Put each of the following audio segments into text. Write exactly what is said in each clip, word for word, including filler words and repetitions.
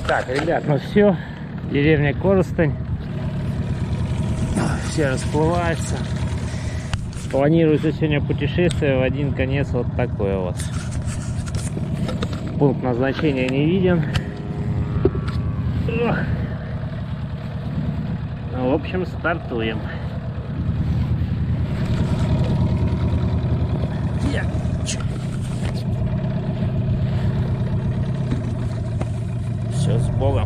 Так, ребят, ну все, деревня Коростень, все расплываются. Планируется сегодня путешествие в один конец вот такое вот. Пункт назначения не виден. Ох. Ну, в общем, стартуем. Все, с Богом.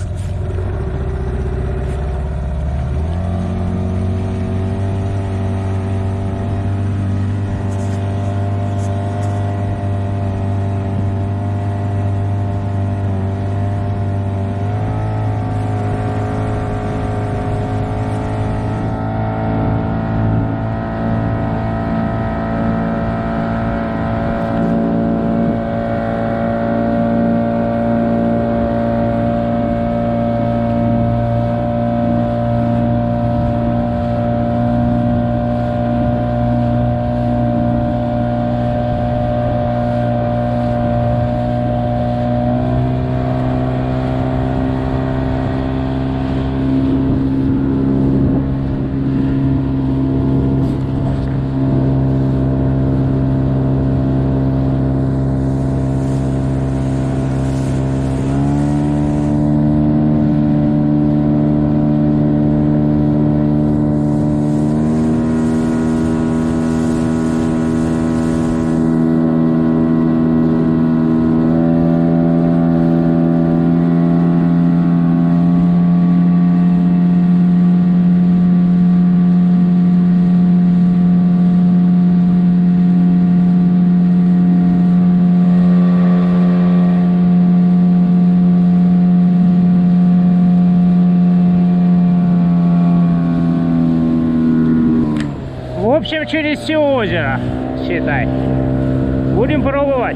В общем, через все озеро, считай. Будем пробовать.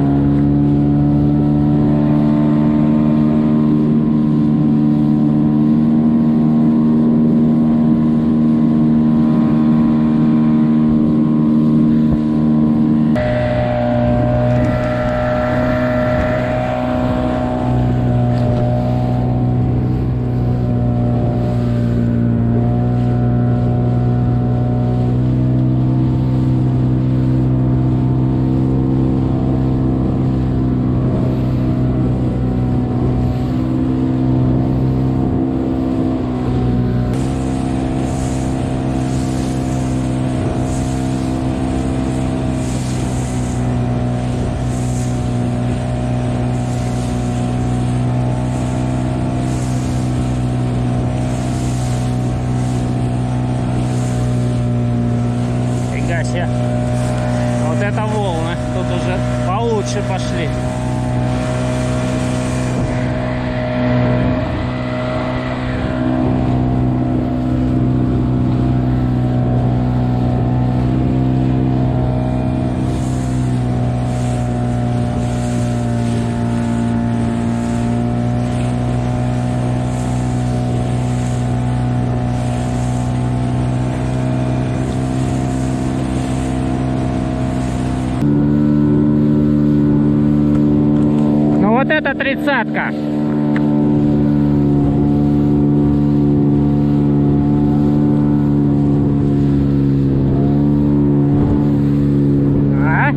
Вот это волны, тут уже получше пошли. Вот это тридцатка. А?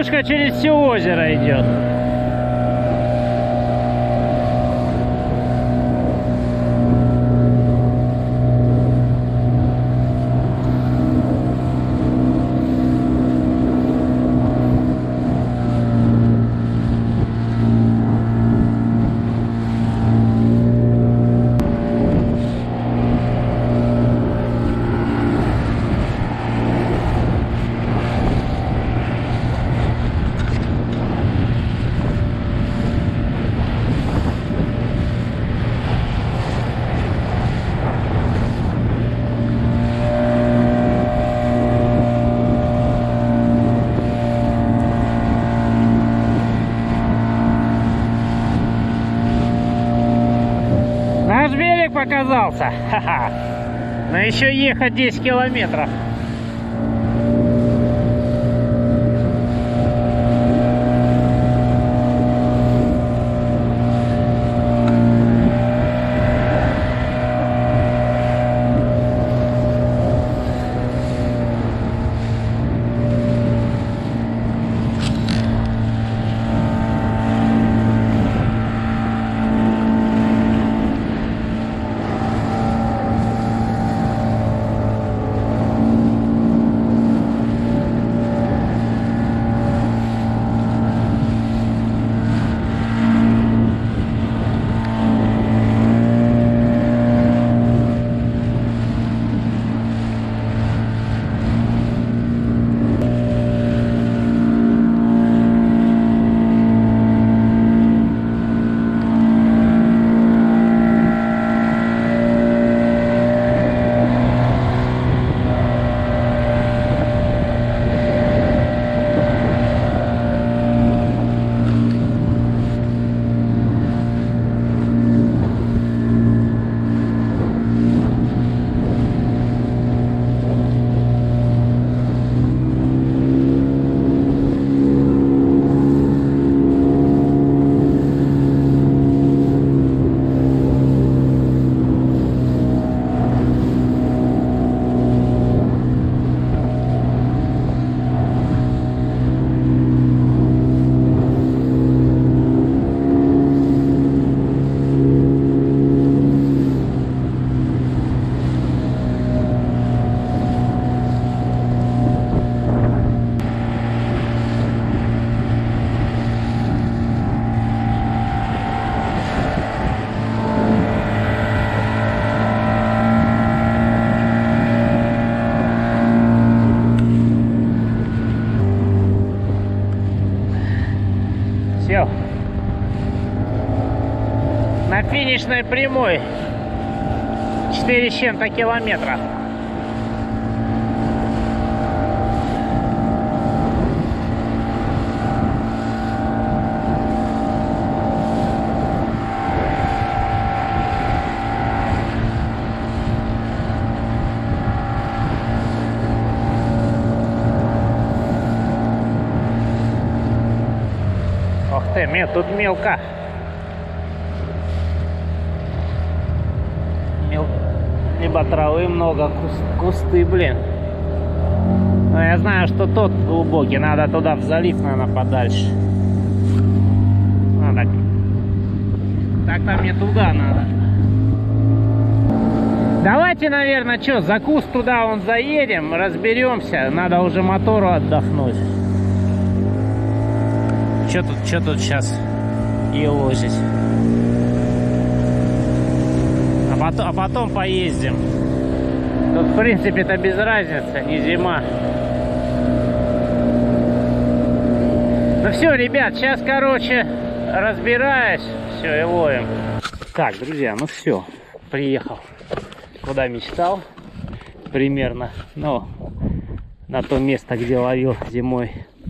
катушка через все озеро идет. Наш берег показался. Ха-ха. Но еще ехать десять километров. Все. На финишной прямой. четыре с чем-то километра. Ох ты, мел, тут мелко. Мел... Либо травы много, куст... кусты, блин. Но я знаю, что тот глубокий, надо туда в залив, наверное, подальше. А, так. Так-то мне туда надо. Давайте, наверное, что, за куст туда вон заедем, разберемся. Надо уже мотору отдохнуть. Что тут, что тут сейчас елозить? А потом, а потом поездим. Тут, в принципе, это без разницы, не зима. Ну все, ребят, сейчас, короче, разбираюсь. Все, и ловим. Так, друзья, ну все, приехал. Куда мечтал. Примерно, ну, на то место, где ловил зимой.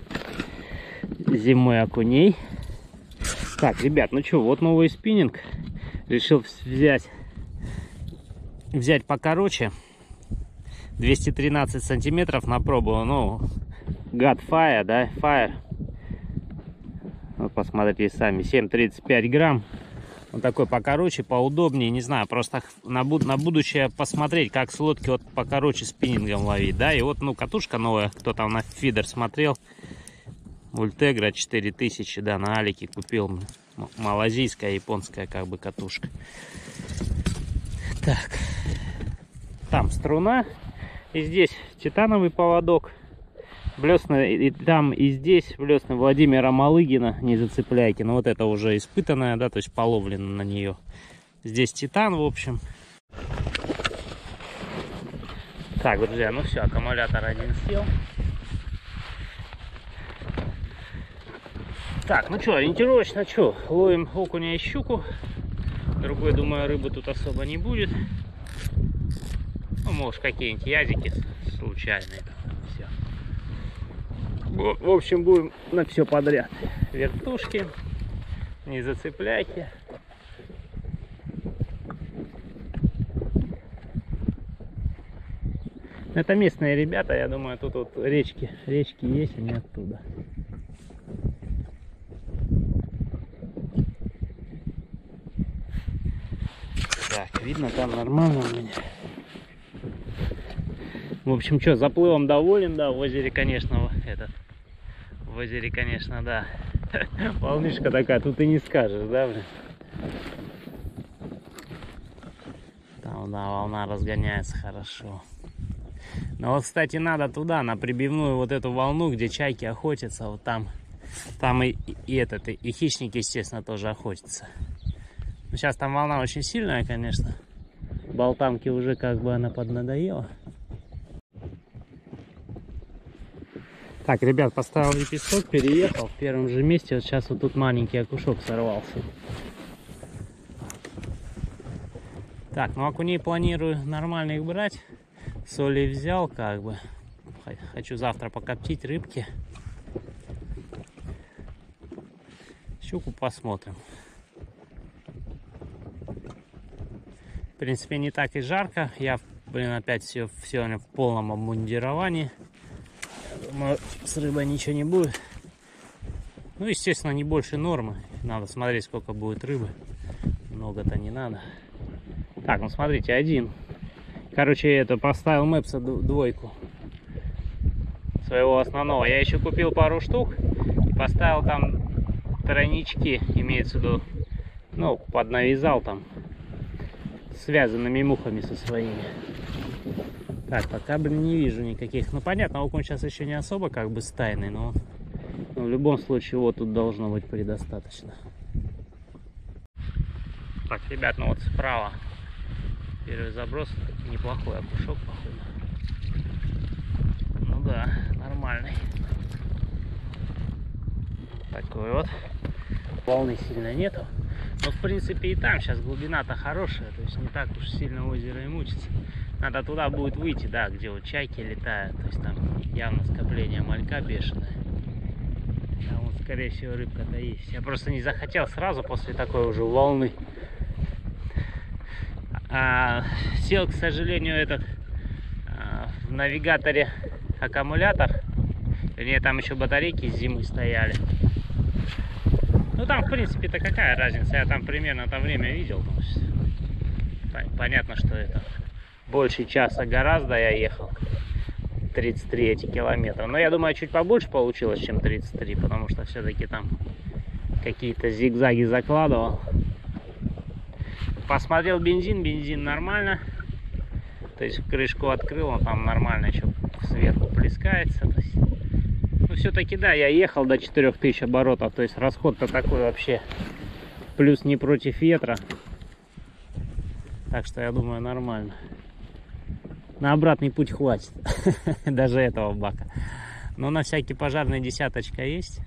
Зимой окуней. Так, ребят, ну что, вот новый спиннинг. Решил взять взять покороче. двести тринадцать сантиметров на пробу. Ну, God Fire, да, Fire. Вот посмотрите сами, семь тридцать пять грамм. Он такой покороче, поудобнее. Не знаю, просто на, буд на будущее посмотреть, как с лодки вот покороче спиннингом ловить, да. И вот, ну, катушка новая, кто там на фидер смотрел. Ультегра четыре тысячи, да, на Алике купил. Малазийская, японская как бы катушка. Так, там струна, и здесь титановый поводок. Блесна и там, и здесь блесна Владимира Малыгина, не зацепляйки. Но вот это уже испытанная, да, то есть половлено на нее. Здесь титан, в общем. Так, друзья, ну все, аккумулятор один сел. Так, ну что, ориентировочно, что, ловим окуня и щуку. Другой, думаю, рыбы тут особо не будет. Ну, может, какие-нибудь язики случайные. Все. В общем, будем на все подряд. Вертушки, не зацепляйте. Это местные ребята, я думаю, тут вот речки, речки есть, они оттуда. Так, видно, там нормально у меня. В общем, что, заплывом доволен, да, в озере, конечно, этот, в озере, конечно, да, волнышка такая, тут и не скажешь, да, блин. Там, да, волна разгоняется хорошо. Но вот, кстати, надо туда, на прибивную вот эту волну, где чайки охотятся, вот там, там и, и этот, и, и хищники, естественно, тоже охотятся. Но сейчас там волна очень сильная, конечно. Болтанки уже как бы она поднадоела. Так, ребят, поставил лепесток, переехал в первом же месте. Вот сейчас вот тут маленький окушок сорвался. Так, ну окуней планирую нормально их брать. Соли взял, как бы. Хочу завтра покоптить рыбки. Щуку посмотрим. В принципе, не так и жарко. Я, блин, опять все, сегодня в полном обмундировании. Думаю, с рыбой ничего не будет. Ну, естественно, не больше нормы. Надо смотреть, сколько будет рыбы. Много-то не надо. Так, ну смотрите, один. Короче, это поставил Мэпса двойку своего основного. Я еще купил пару штук. Поставил там тройнички, имеется в виду. Ну, поднавязал там связанными мухами со своими. Так, пока, блин, не вижу никаких. Ну, понятно, окунь сейчас еще не особо как бы стайный, но, но в любом случае вот тут должно быть предостаточно. Так, ребят, ну вот справа первый заброс, неплохой окушок, походу. Ну да, нормальный. Такой вот. Волны сильно нету. Но в принципе и там сейчас глубина-то хорошая, то есть не так уж сильно озеро и мучится. Надо туда будет выйти, да, где вот чайки летают, то есть там явно скопление малька бешеное. Там вот, скорее всего, рыбка-то есть. Я просто не захотел сразу после такой уже волны. А, сел, к сожалению, этот а, в навигаторе аккумулятор. Вернее, там еще батарейки с зимы стояли. Ну там, в принципе-то, какая разница? Я там примерно то время видел. Понятно, что это больше часа гораздо я ехал. тридцать три эти километра. Но я думаю, чуть побольше получилось, чем тридцать три, потому что все-таки там какие-то зигзаги закладывал. Посмотрел бензин, бензин нормально. То есть крышку открыл, он там нормально еще сверху плескается. То есть, ну все-таки да, я ехал до четырёх тысяч оборотов, то есть расход-то такой вообще. Плюс не против ветра. Так что я думаю, нормально. На обратный путь хватит. Даже этого бака. Но на всякий пожарный десяточка есть.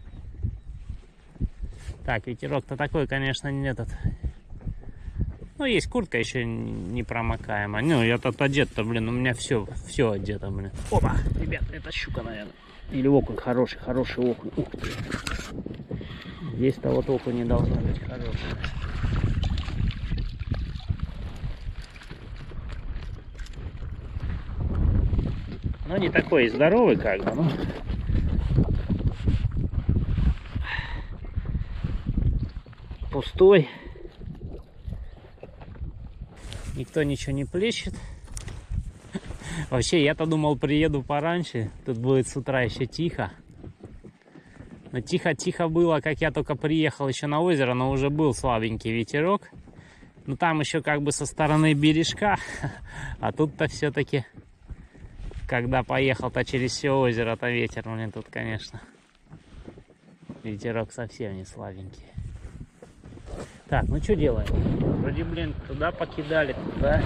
Так, ветерок-то такой, конечно, не этот. Ну, есть куртка еще непромокаемая. Ну, я тут одет-то, блин, у меня все, все одето, блин. Опа, ребят, это щука, наверное. Или окунь хороший, хороший окунь. Ух ты. Здесь-то вот окунь не должно быть хороший. Ну, не такой здоровый, как бы, ну. Пустой. Никто ничего не плещет. Вообще, я-то думал, приеду пораньше. Тут будет с утра еще тихо. Но тихо-тихо было, как я только приехал еще на озеро, но уже был слабенький ветерок. Но там еще как бы со стороны бережка, а тут-то все-таки, когда поехал-то через все озеро-то ветер, блин, тут, конечно, ветерок совсем не слабенький. Так, ну что делаем? Вроде, блин, туда покидали, туда.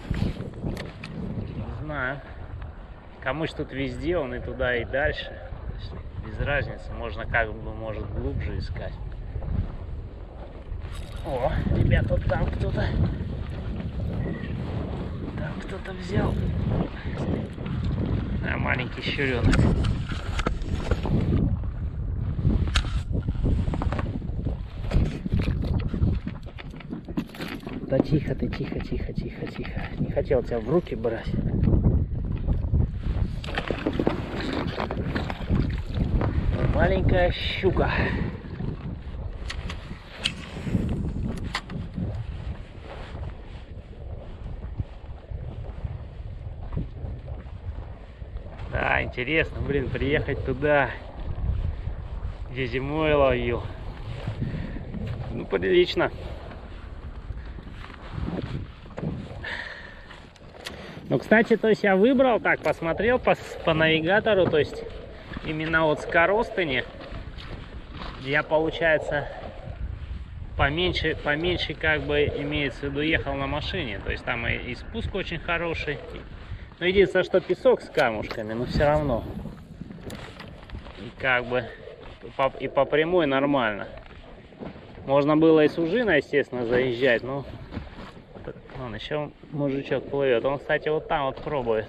Не знаю. Камыш тут везде, он и туда, и дальше. Без разницы, можно как бы, может, глубже искать. О, ребят, вот там кто-то. Там кто-то взял. А, маленький щуренок. Да тихо ты, тихо, тихо, тихо, тихо. Не хотел тебя в руки брать. Маленькая щука. Да, интересно, блин, приехать туда, где зимой ловил. Ну, прилично. Ну, кстати, то есть я выбрал так, посмотрел по, по навигатору, то есть именно вот с Коростыни я, получается, поменьше, поменьше как бы имеется в виду ехал на машине. То есть там и, и спуск очень хороший. Но единственное, что песок с камушками, но все равно. И как бы по, и по прямой нормально. Можно было и с Ужина, естественно, заезжать, но вон еще мужичок плывет. Он, кстати, вот там вот пробует.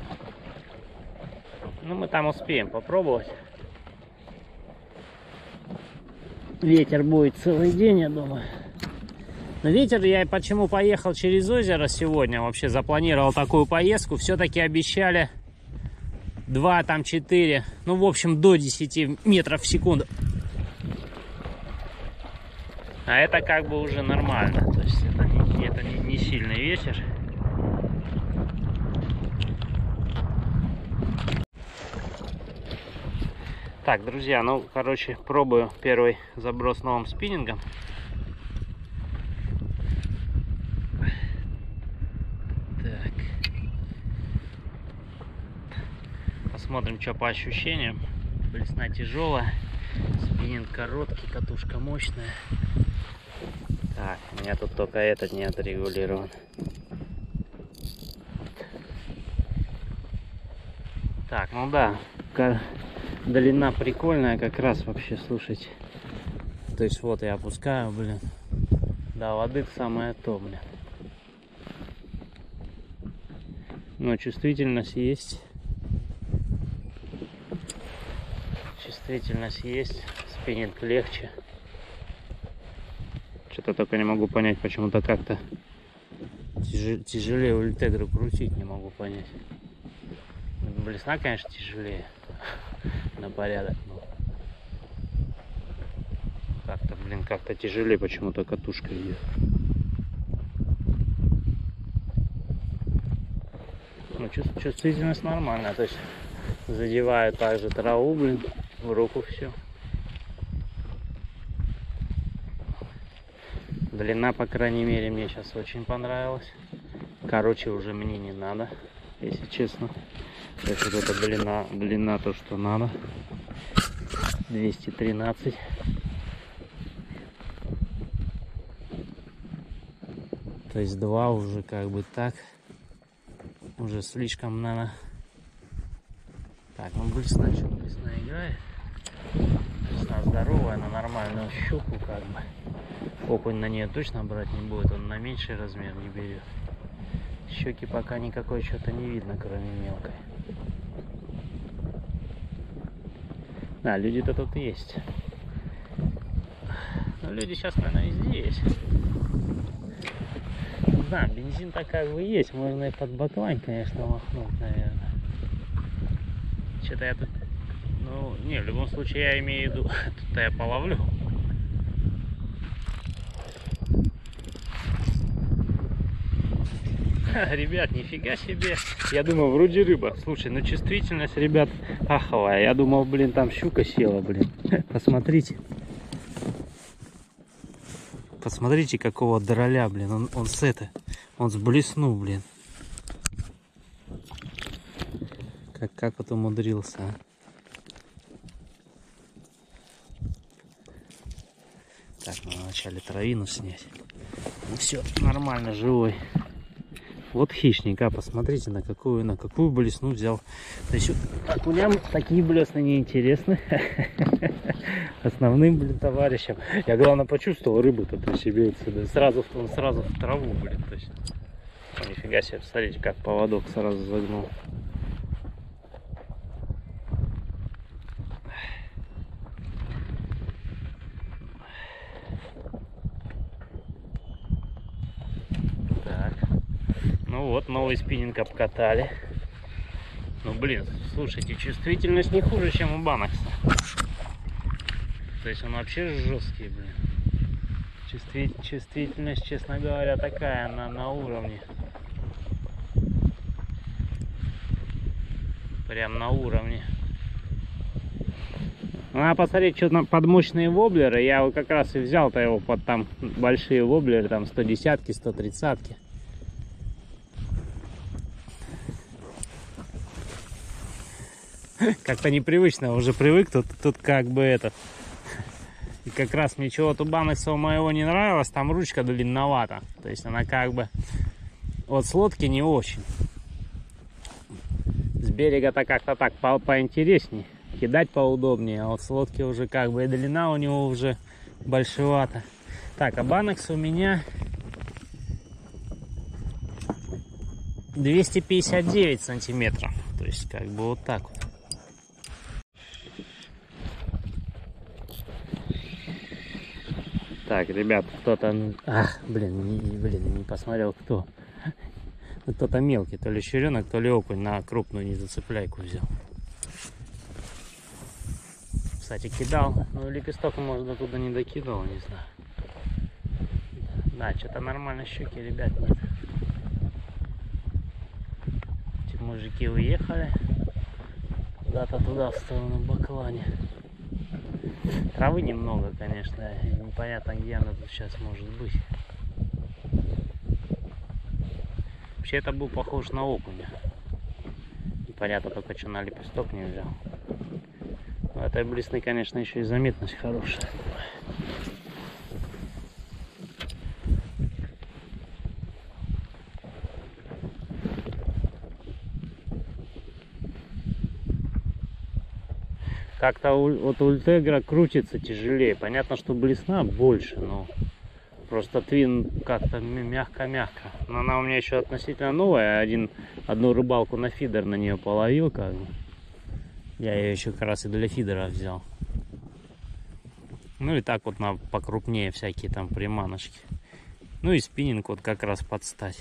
Ну, мы там успеем попробовать. Ветер будет целый день, я думаю. Но ветер, я почему поехал через озеро сегодня, вообще запланировал такую поездку. Все-таки обещали два, там четыре, ну, в общем, до десяти метров в секунду. А это как бы уже нормально. То есть это не, это не, не сильный ветер. Так, друзья, ну, короче, пробую первый заброс новым спиннингом. Так. Посмотрим, что по ощущениям. Блесна тяжелая, спиннинг короткий, катушка мощная. Так, у меня тут только этот не отрегулирован. Так, ну да, длина прикольная как раз вообще, слушайте. То есть вот я опускаю, блин, до воды самое то, блин. Но чувствительность есть. Чувствительность есть, спиннинг легче. Что-то только не могу понять, почему-то как-то тяжелее, тяжелее ультегру крутить, не могу понять. Блесна, конечно, тяжелее на порядок, но как-то, блин, как-то тяжелее почему-то катушка идет. Ну, чувствительность нормальная, то есть задеваю также траву, блин, в руку все. Длина, по крайней мере, мне сейчас очень понравилась. Короче, уже мне не надо, если честно. То есть вот эта длина, длина то, что надо. двести тринадцать. То есть два уже как бы так. Уже слишком надо. Так, ну блесна, что блесна играет. Блесна здоровая, на нормальную щуку как бы. Окунь на нее точно брать не будет, он на меньший размер не берет. Щеки пока никакой что-то не видно, кроме мелкой. Да, люди-то тут есть. Но люди сейчас, наверное, везде есть. Да, бензин-то как бы есть, можно и под баклань, конечно, махнуть, наверное. Что-то я тут... Ну, не, в любом случае я имею в виду, тут-то я половлю. Ребят, нифига себе. Я думал, вроде рыба. Слушай, ну чувствительность, ребят, аховая. Я думал, блин, там щука села, блин. Посмотрите. Посмотрите, какого дроля, блин. Он, он с это. Он сблеснул, блин. Как, как вот умудрился, а? Так, надо вначале травину снять. Ну все, нормально, живой. Вот хищник, а посмотрите, на какую, на какую блесну взял. То есть окуням такие блесны неинтересны. Основным, блин, товарищам. Я, главное, почувствовал рыбу-то, то есть имеется, да, сразу, он сразу в траву, блин. То есть, о, нифига себе, посмотрите, как поводок сразу загнул. Ну вот, новый спиннинг обкатали. Ну блин, слушайте, чувствительность не хуже, чем у Банакса. То есть он вообще жесткий, блин. Чувстви... Чувствительность, честно говоря, такая, на, на уровне. Прям на уровне. Надо посмотреть, что там под мощные воблеры. Я вот как раз и взял-то его под там большие воблеры, там сто десятки, сто тридцатки. Как-то непривычно, уже привык, тут, тут как бы это. И как раз мне чего-то у Банакса моего не нравилось, там ручка длинновата. То есть она как бы вот с лодки не очень. С берега-то как-то так по поинтереснее, кидать поудобнее, а вот с лодки уже как бы и длина у него уже большевата. Так, а Банакс у меня двести пятьдесят девять сантиметров. То есть как бы вот так вот. Так, ребят, кто-то... Ах, блин, не, блин, не посмотрел, кто. Кто-то мелкий, то ли щуренок, то ли окунь на крупную незацепляйку взял. Кстати, кидал, но лепесток, может, до туда не докидывал, не знаю. Да, что-то нормально щуки, ребят, нет. Эти мужики уехали куда-то туда, в сторону Баклани. Травы немного, конечно, непонятно, где она тут сейчас может быть. Вообще это был похож на окуня. Непонятно только, что на лепесток не взял. Но этой блесны, конечно, еще и заметность хорошая. Как-то вот ультегра крутится тяжелее. Понятно, что блесна больше, но просто твин как-то мягко-мягко. Но она у меня еще относительно новая. Один, одну рыбалку на фидер на нее половил, как бы. Я ее еще как раз и для фидера взял. Ну и так вот на покрупнее всякие там приманочки. Ну и спиннинг вот как раз под стать.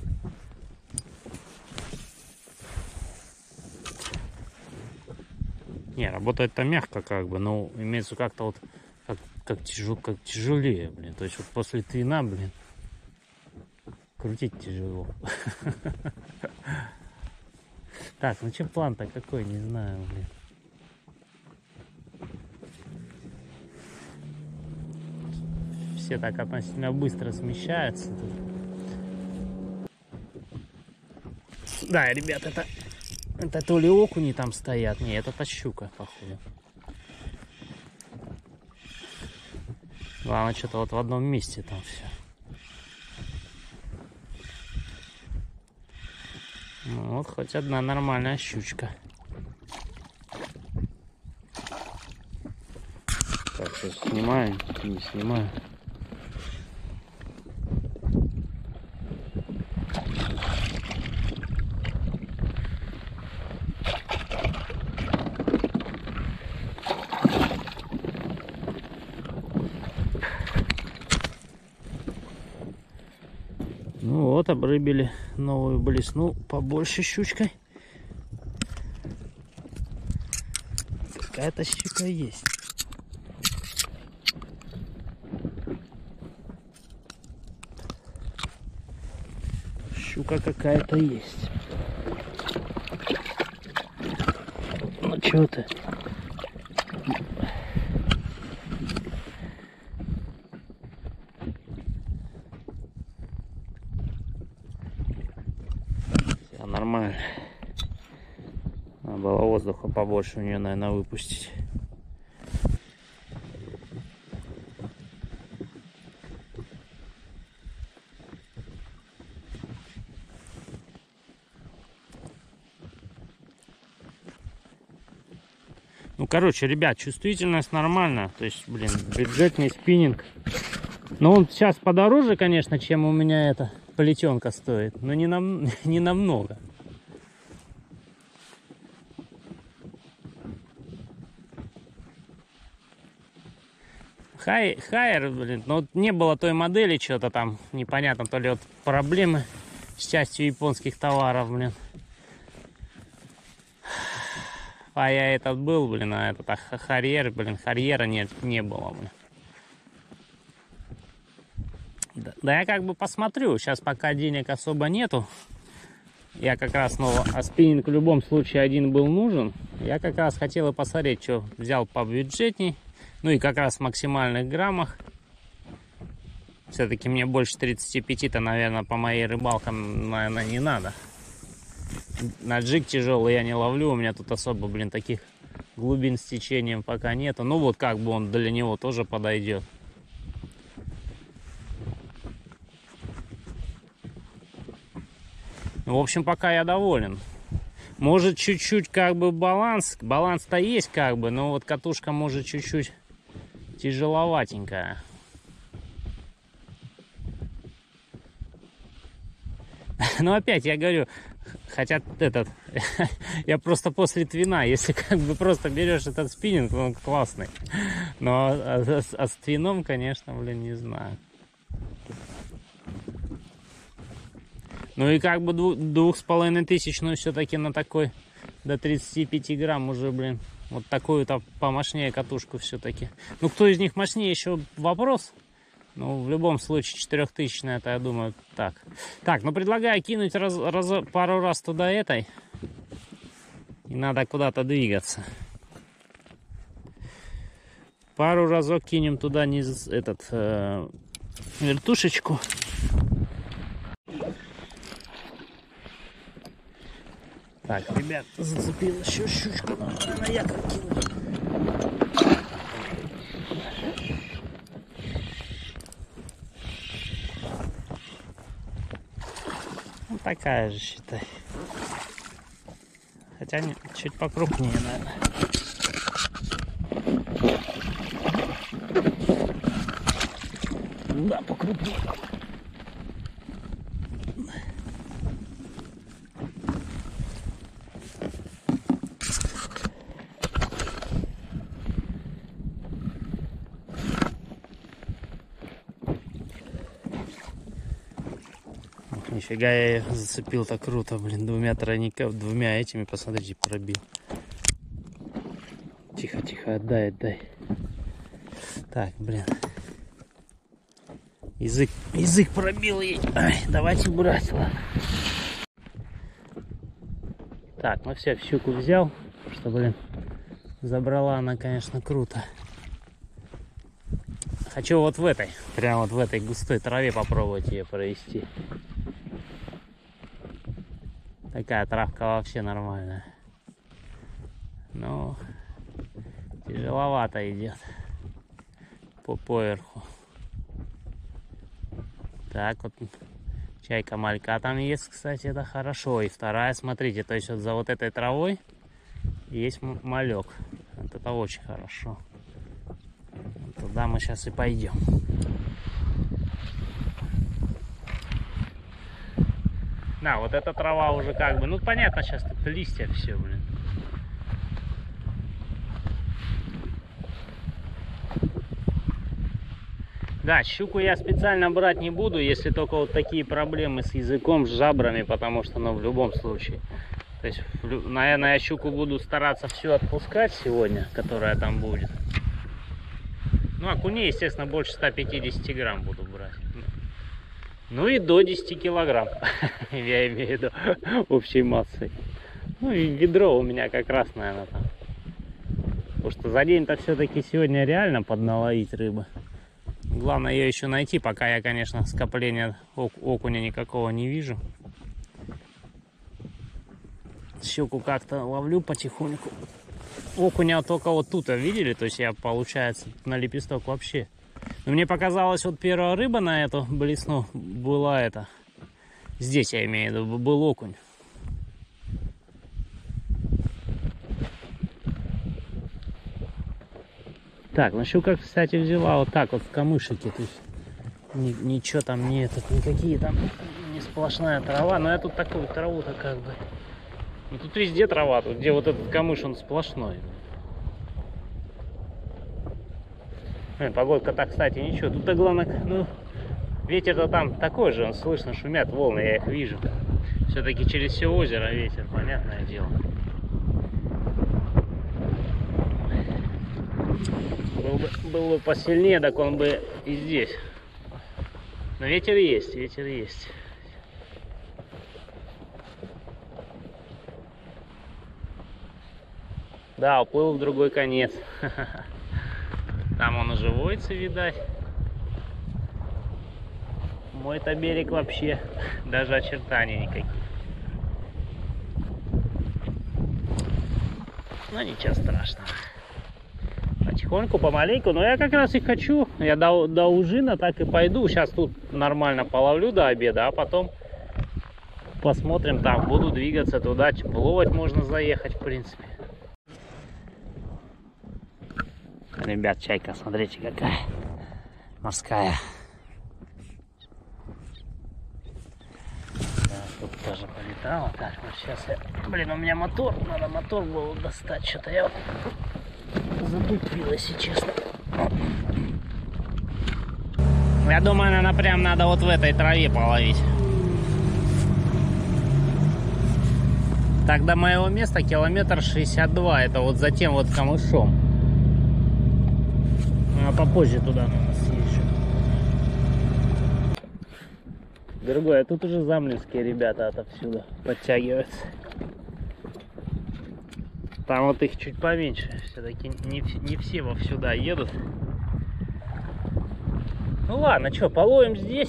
Не, работает-то мягко как бы, но имеется как-то вот как, как, тяжел, как тяжелее, блин. То есть вот после твина, блин, крутить тяжело. Так, ну что план-то какой, не знаю, блин. Все так относительно быстро смещаются тут. Да, ребят, это... Это то ли окуни там стоят. Не, это щука, походу. Главное, что-то вот в одном месте там все. Ну, вот хоть одна нормальная щучка. Так, сейчас снимаю, не снимаю. Ну вот, обрыбили новую блесну побольше щучкой. Какая-то щука есть. щука какая-то есть. Ну чё ты? Все нормально. Надо было воздуха побольше у нее, наверное, выпустить. Ну, короче, ребят, чувствительность нормальная. То есть, блин, бюджетный спиннинг. Но он сейчас подороже, конечно, чем у меня эта плетенка стоит. Но не, нам, не намного. Хай, хайер, блин, но вот не было той модели, что-то там непонятно, то ли вот проблемы с частью японских товаров, блин. А я этот был, блин, а этот а Харьер, блин, Харьера нет, не было, блин. Да, да я как бы посмотрю, сейчас пока денег особо нету. Я как раз, ну, а спиннинг в любом случае один был нужен. Я как раз хотел и посмотреть, что взял по бюджетней. Ну и как раз в максимальных граммах. Все-таки мне больше тридцати пяти-то, наверное, по моей рыбалкам, наверное, не надо. На джиг тяжелый я не ловлю. У меня тут особо, блин, таких глубин с течением пока нету. Ну вот как бы он для него тоже подойдет. Ну, в общем, пока я доволен. Может, чуть-чуть как бы баланс. Баланс-то есть как бы, но вот катушка может чуть-чуть тяжеловатенькая. Но опять я говорю, хотя этот, я просто после твина, если как бы просто берешь этот спиннинг, он классный. Но а, а, а с твином, конечно, блин, не знаю. Ну и как бы двух, двух с половиной тысячную все-таки на такой до тридцати пяти грамм уже, блин. Вот такую-то помощнее катушку все-таки. Ну, кто из них мощнее, еще вопрос. Ну, в любом случае, четырехтысячная, это, я думаю, так. Так, ну, предлагаю кинуть раз, раз, пару раз туда этой. И надо куда-то двигаться. Пару разок кинем туда низ, этот, э, вертушечку. Так, ребят, зацепил еще щучку, надо на якорь кинуть. Ну, такая же, считай. Хотя не, чуть покрупнее, наверное. Да, покрупнее. Нифига я ее зацепил так круто, блин, двумя тройниками, двумя этими, посмотрите, пробил. Тихо, тихо, отдай, отдай. Так, блин. Язык, язык пробил ей. Ай, давайте брать, ладно. Так, ну все, щуку взял, что, блин, забрала она, конечно, круто. Хочу вот в этой, прямо вот в этой густой траве попробовать ее провести. Такая травка вообще нормальная. Но тяжеловато идет по поверху. Так вот, чайка малька там есть, кстати, это хорошо. И вторая, смотрите, то есть вот за вот этой травой есть малек. Вот это очень хорошо. Туда мы сейчас и пойдем. Да, вот эта трава уже как бы, ну понятно, сейчас тут листья все, блин. Да, щуку я специально брать не буду, если только вот такие проблемы с языком, с жабрами, потому что, ну, в любом случае. То есть, наверное, я щуку буду стараться всю отпускать сегодня, которая там будет. Ну, окуней, естественно, больше ста пятидесяти грамм буду брать. Ну и до десяти килограмм, я имею в виду общей массой. Ну и ведро у меня как раз, наверное, там. Потому что за день-то все-таки сегодня реально подналовить рыбы. Главное ее еще найти, пока я, конечно, скопления окуня никакого не вижу. Щуку как-то ловлю потихоньку. Окуня только вот тут, видели? То есть я, получается, на лепесток вообще. Но мне показалось, вот первая рыба на эту блесну была это. Здесь я имею в виду, был окунь. Так, ну щука, кстати, взяла вот так вот в камышике. То есть ни, ничего там нет, никакие там не сплошная трава. Но я тут такую траву-то как бы. Ну тут везде трава, тут где вот этот камыш, он сплошной. Блин, погодка так, кстати, ничего. Тут-то главное, ну, ветер-то там такой же, он слышно, шумят волны, я их вижу. Все-таки через все озеро ветер, понятное дело. Был бы, был бы посильнее, так он бы и здесь. Но ветер есть, ветер есть. Да, уплыл в другой конец. Там он уже водится, видать. Мой-то берег вообще даже очертаний никаких. Ну ничего страшного. Потихоньку, помаленьку. Но я как раз и хочу. Я до, до ужина так и пойду. Сейчас тут нормально половлю до обеда, а потом посмотрим там. Буду двигаться туда. Плавать можно заехать, в принципе. Ребят, чайка, смотрите, какая морская. Да, тут тоже полетала. Так, ну сейчас я... Блин, у меня мотор. Надо мотор было достать. Что-то я затупил, если честно. Я думаю, наверное, прям надо вот в этой траве половить. Так, до моего места километр шестьдесят два. Это вот за тем вот камышом. А попозже туда надо съезжу. Другое, а тут уже замлинские ребята отовсюду подтягиваются. Там вот их чуть поменьше. Все-таки не, не все вовсюда едут. Ну ладно, что, половим здесь.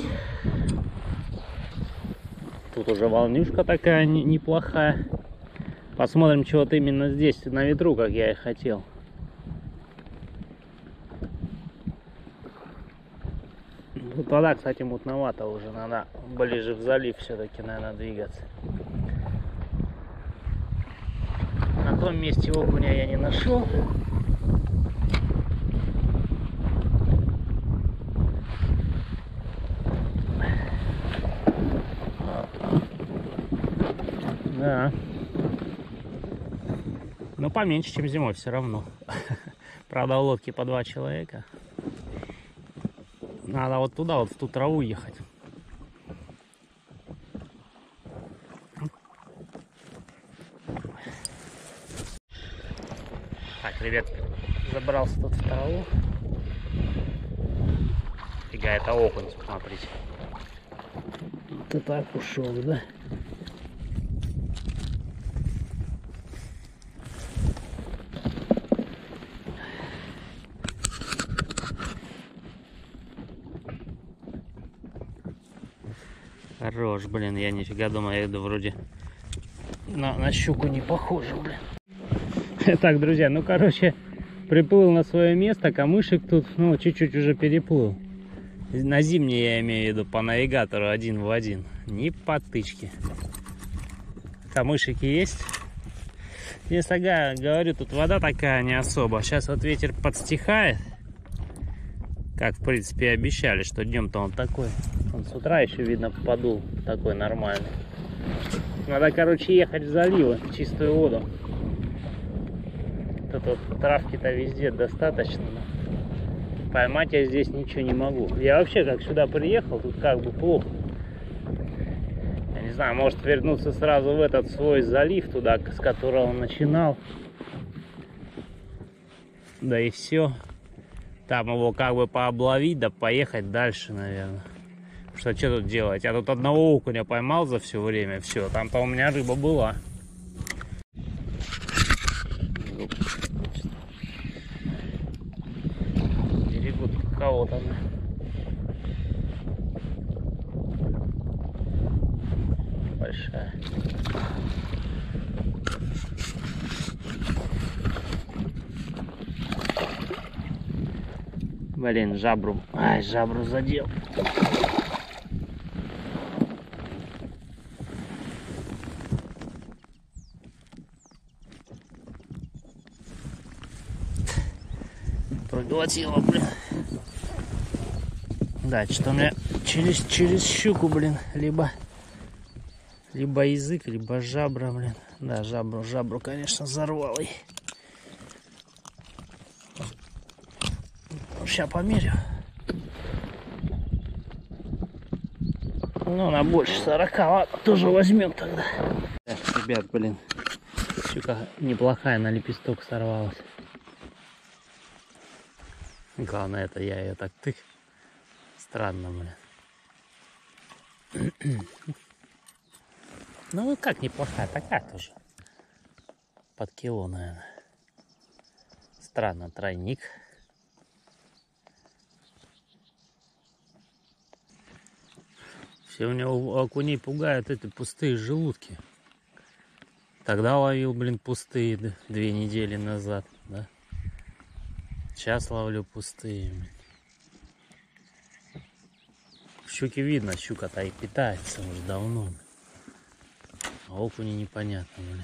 Тут уже волнюшка такая неплохая. Посмотрим, что вот именно здесь, на ветру, как я и хотел. Тут вода, кстати, мутновато уже. Надо ближе в залив все-таки, наверное, двигаться. На том месте окуня я не нашел. Да. Но поменьше, чем зимой, все равно. Правда, в лодке по два человека. Надо вот туда, вот в ту траву ехать. Так, ребят, забрался тут в траву. Фига, это окунь, смотрите. Ты так ушел, да? Хорош, блин, я нифига думаю, это вроде на, на щуку не похоже, блин. Так, друзья, ну короче, приплыл на свое место, камышек тут, ну, чуть-чуть уже переплыл. На зимний я имею в виду, по навигатору один в один. Ни потычки. Камышики есть. Здесь, ага, говорю, тут вода такая не особо. Сейчас вот ветер подстихает. Как, в принципе, и обещали, что днем-то он такой. Он с утра еще, видно, подул такой нормальный. Надо, короче, ехать в заливы, в чистую воду. Тут вот травки-то везде достаточно. Поймать я здесь ничего не могу. Я вообще, как сюда приехал, тут как бы плохо. Я не знаю, может вернуться сразу в этот свой залив, туда, с которого он начинал. Да и все. Там его как бы пообловить, да поехать дальше, наверное. Что, что тут делать? Я тут одного окуня поймал за все время. Все, там-то у меня рыба была. Берегут кого-то. Большая. Блин, жабру. Ай, жабру задел. Проглотила, блин. Да, что у меня через, через щуку, блин, либо, либо язык, либо жабра, блин. Да, жабру, жабру, конечно, взорвал. Сейчас померю. Ну, на больше сорока, ладно, тоже возьмем тогда. Так, ребят, блин, щука неплохая, на лепесток сорвалась. Главное, это я ее так тык. Странно, блин. Ну, как неплохая, такая тоже. Под кило, наверное. Странно, тройник. Все у него окуней пугают эти пустые желудки. Тогда ловил, блин, пустые две недели назад, да. Сейчас ловлю пустые. В щуке видно, щука-то и питается уже давно. А окуни непонятно, блин.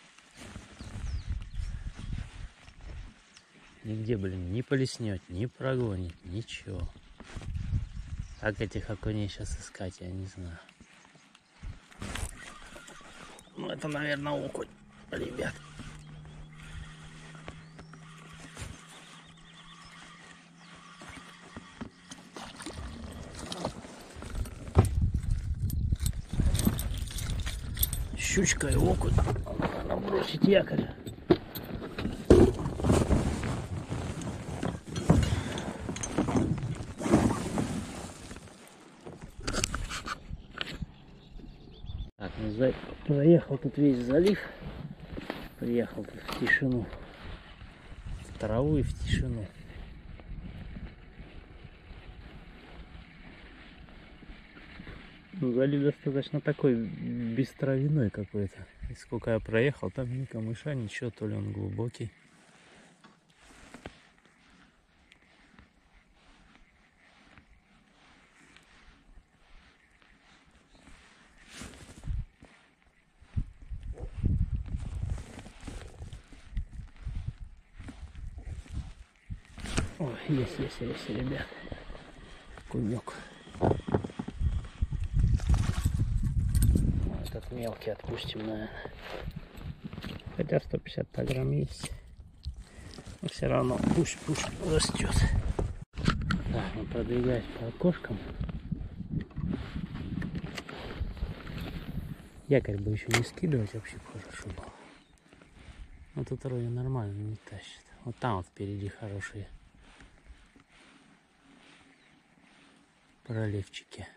Нигде, блин, не полеснет, не прогонит, ничего. Как этих окуней сейчас искать, я не знаю. Ну, это, наверное, окунь, ребят. Щучка и окунь. Надо бросить якорь. Так, ну, за... проехал тут весь залив. Приехал тут в тишину. В траву и в тишину. Ну, залив достаточно такой бестровяной какой-то. И сколько я проехал, там ни камыша, ничего, то ли он глубокий. Ой, есть, есть, есть, ребят. Кунек. Этот мелкий отпустим, наверное. Хотя сто пятьдесят грамм есть. Но все равно пусть, пусть растет. Так, ну продвигаюсь по окошкам. Якорь бы еще не скидывать, вообще хорошо было. Но тут вроде нормально не тащит. Вот там вот впереди хорошие проливчики.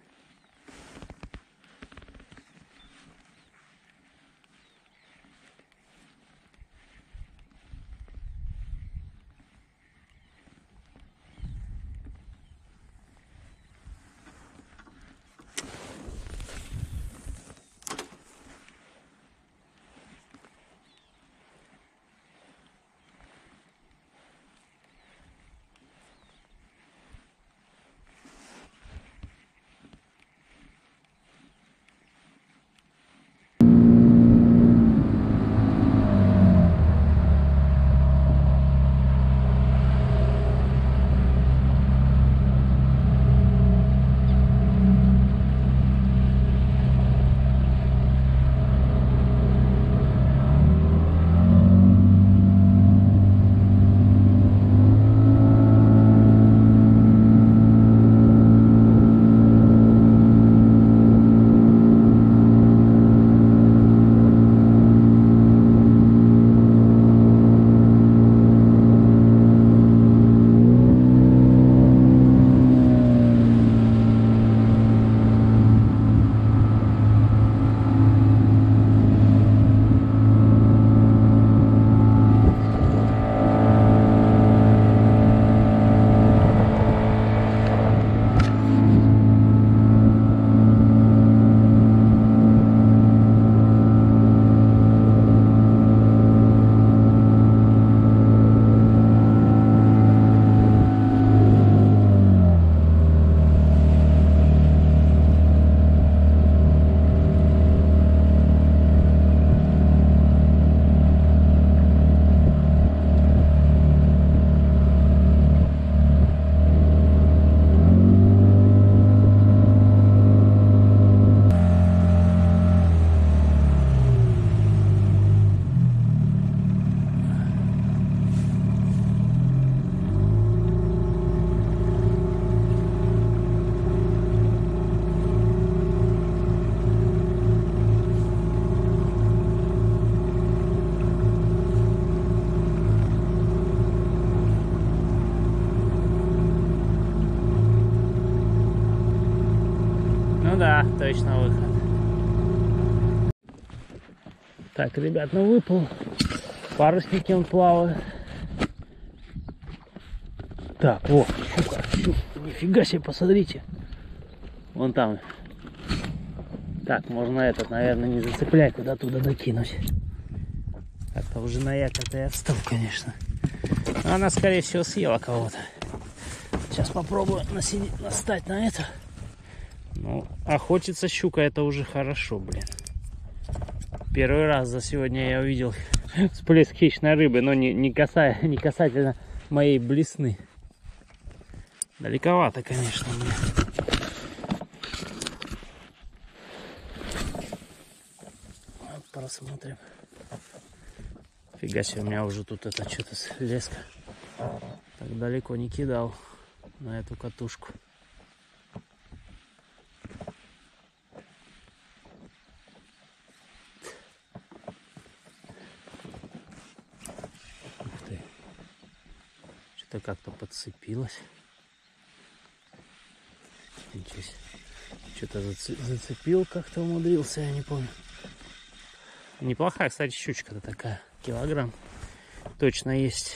да, точно выход. Так, ребят, ну выплыл. Парусники он плавает. Так, вот, щука, щука. Нифига себе, посмотрите. Вон там. Так, можно этот, наверное, не зацеплять, куда туда докинуть. Как-то уже на якорь-то и отстал, конечно. Но она, скорее всего, съела кого-то. Сейчас попробую насидеть, настать на это. Ну, охотиться щука, это уже хорошо, блин. Первый раз за сегодня я увидел всплеск хищной рыбы, но не, не, касая, не касательно моей блесны. Далековато, конечно, мне. Вот посмотрим. Фига себе, у меня уже тут это что-то леска. Так далеко не кидал на эту катушку. Ух ты. Что-то как-то подцепилось. Ничего себе. Что-то зацепил, как-то умудрился, я не помню. Неплохая, кстати, щучка-то такая. Килограмм точно есть.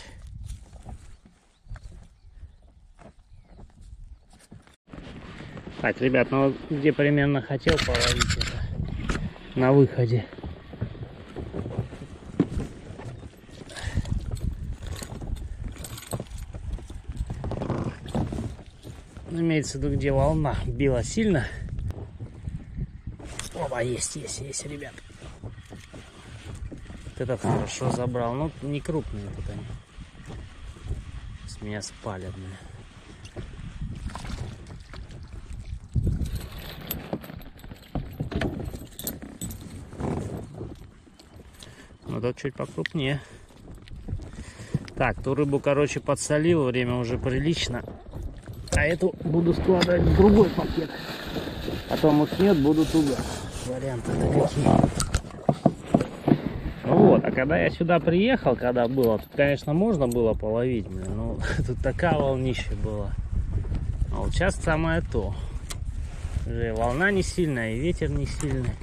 Так, ребят, ну вот где примерно хотел половить это на выходе. Имеется в виду, где волна била сильно. Оба, есть, есть, есть, ребят. Вот этот хорошо забрал. Ну, не крупные тут они. С меня спалят, блин. Ну, тут чуть покрупнее. Так, ту рыбу, короче, подсолил. Время уже прилично. А эту буду складывать в другой пакет. Потом уснет, буду туда. Варианты-то какие. Вот, а когда я сюда приехал, когда было, тут, конечно, можно было половить, блин, но тут такая волнища была. А вот сейчас самое то. Уже волна не сильная, и ветер не сильный.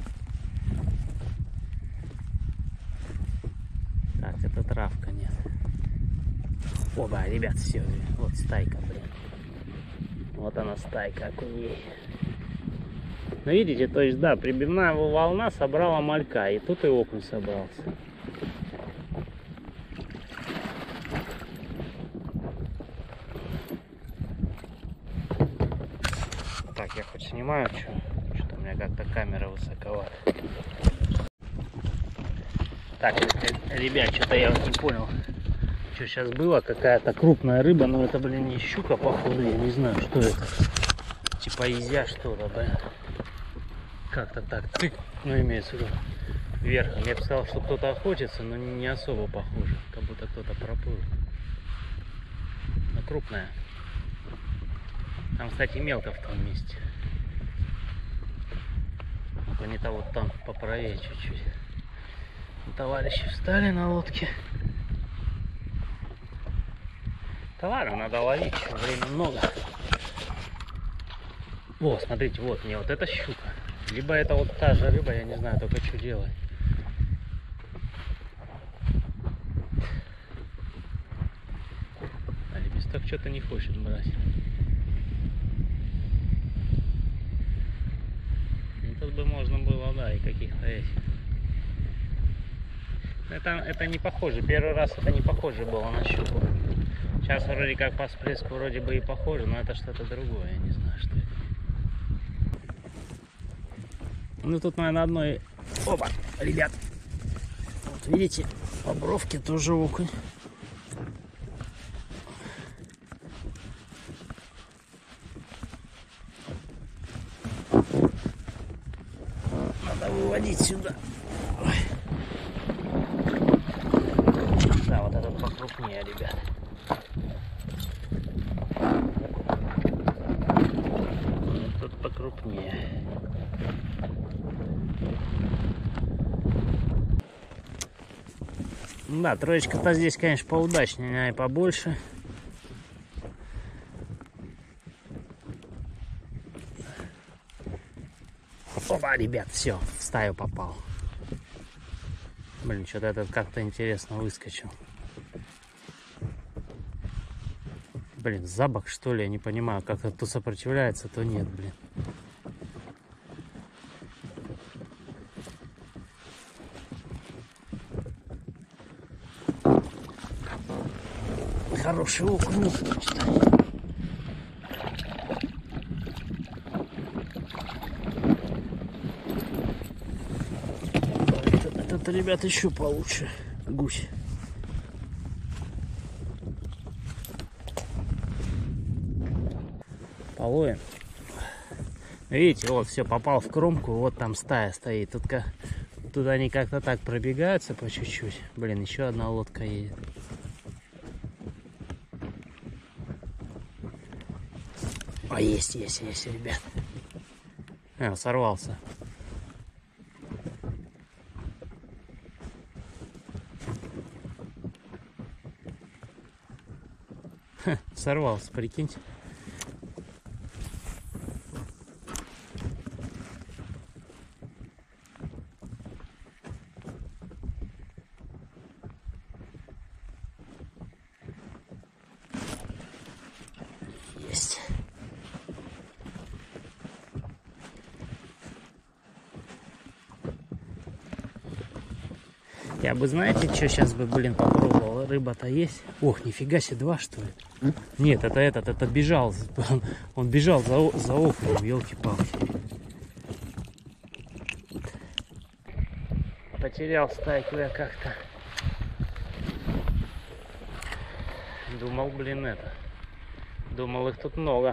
Так, это травка, нет. Оба, ребят, все, вот стайка, блин. Вот она стайка окуней. Ну, видите, то есть, да, прибивная волна собрала малька, и тут и окунь собрался. Так, я хоть снимаю, что? Что-то у меня как-то камера высоковата. Так, ребят, что-то я вот не понял, что сейчас было. Какая-то крупная рыба, но это, блин, не щука, походу, я не знаю, что это. Типа изя что-то, блин. Как-то так, тык, ну, имеется в виду, верхом. Я бы сказал, что кто-то охотится, но не особо похоже, как будто кто-то проплыл. Но крупная. Там, кстати, мелко в том месте. Ну-ка, не то вот там поправее чуть-чуть. Товарищи встали на лодке. Да ладно, надо ловить, еще время много. О, смотрите, вот мне вот эта щука. Либо это вот та же рыба, я не знаю, только что делать. А лепесток что-то не хочет брать. Ну, тут бы можно было, да, и каких-то этих. Это, это не похоже, первый раз это не похоже было на щуку. Сейчас вроде как по всплеску вроде бы и похоже, но это что-то другое, я не знаю, что это. Ну тут, наверное, одной... Опа, ребят. Вот видите, по бровке тоже окунь. Надо выводить сюда. Ой. Да, вот этот покрупнее, ребят. Тут покрупнее. Да, троечка-то здесь, конечно, поудачнее, а и побольше. Опа, ребят, все, в стаю попал. Блин, что-то этот как-то интересно выскочил. Блин, за бок, что ли, я не понимаю, как-то то сопротивляется, то нет, блин. Хороший окунь, значит. Этот, этот, ребят, еще получше. Гусь. Половим. Видите, вот все, попал в кромку, вот там стая стоит. Тут, тут они как-то так пробегаются по чуть-чуть. Блин, еще одна лодка едет. А, есть, есть, есть, ребят. А, сорвался. Ха, сорвался, прикиньте. Есть. Я бы, знаете, что сейчас бы, блин, попробовал? Рыба-то есть. Ох, нифига себе, два, что ли? М? Нет, это этот, это бежал. Он, он бежал за, за окном, елки-палки. Потерял стайку я как-то. Думал, блин, это. Думал, их тут много.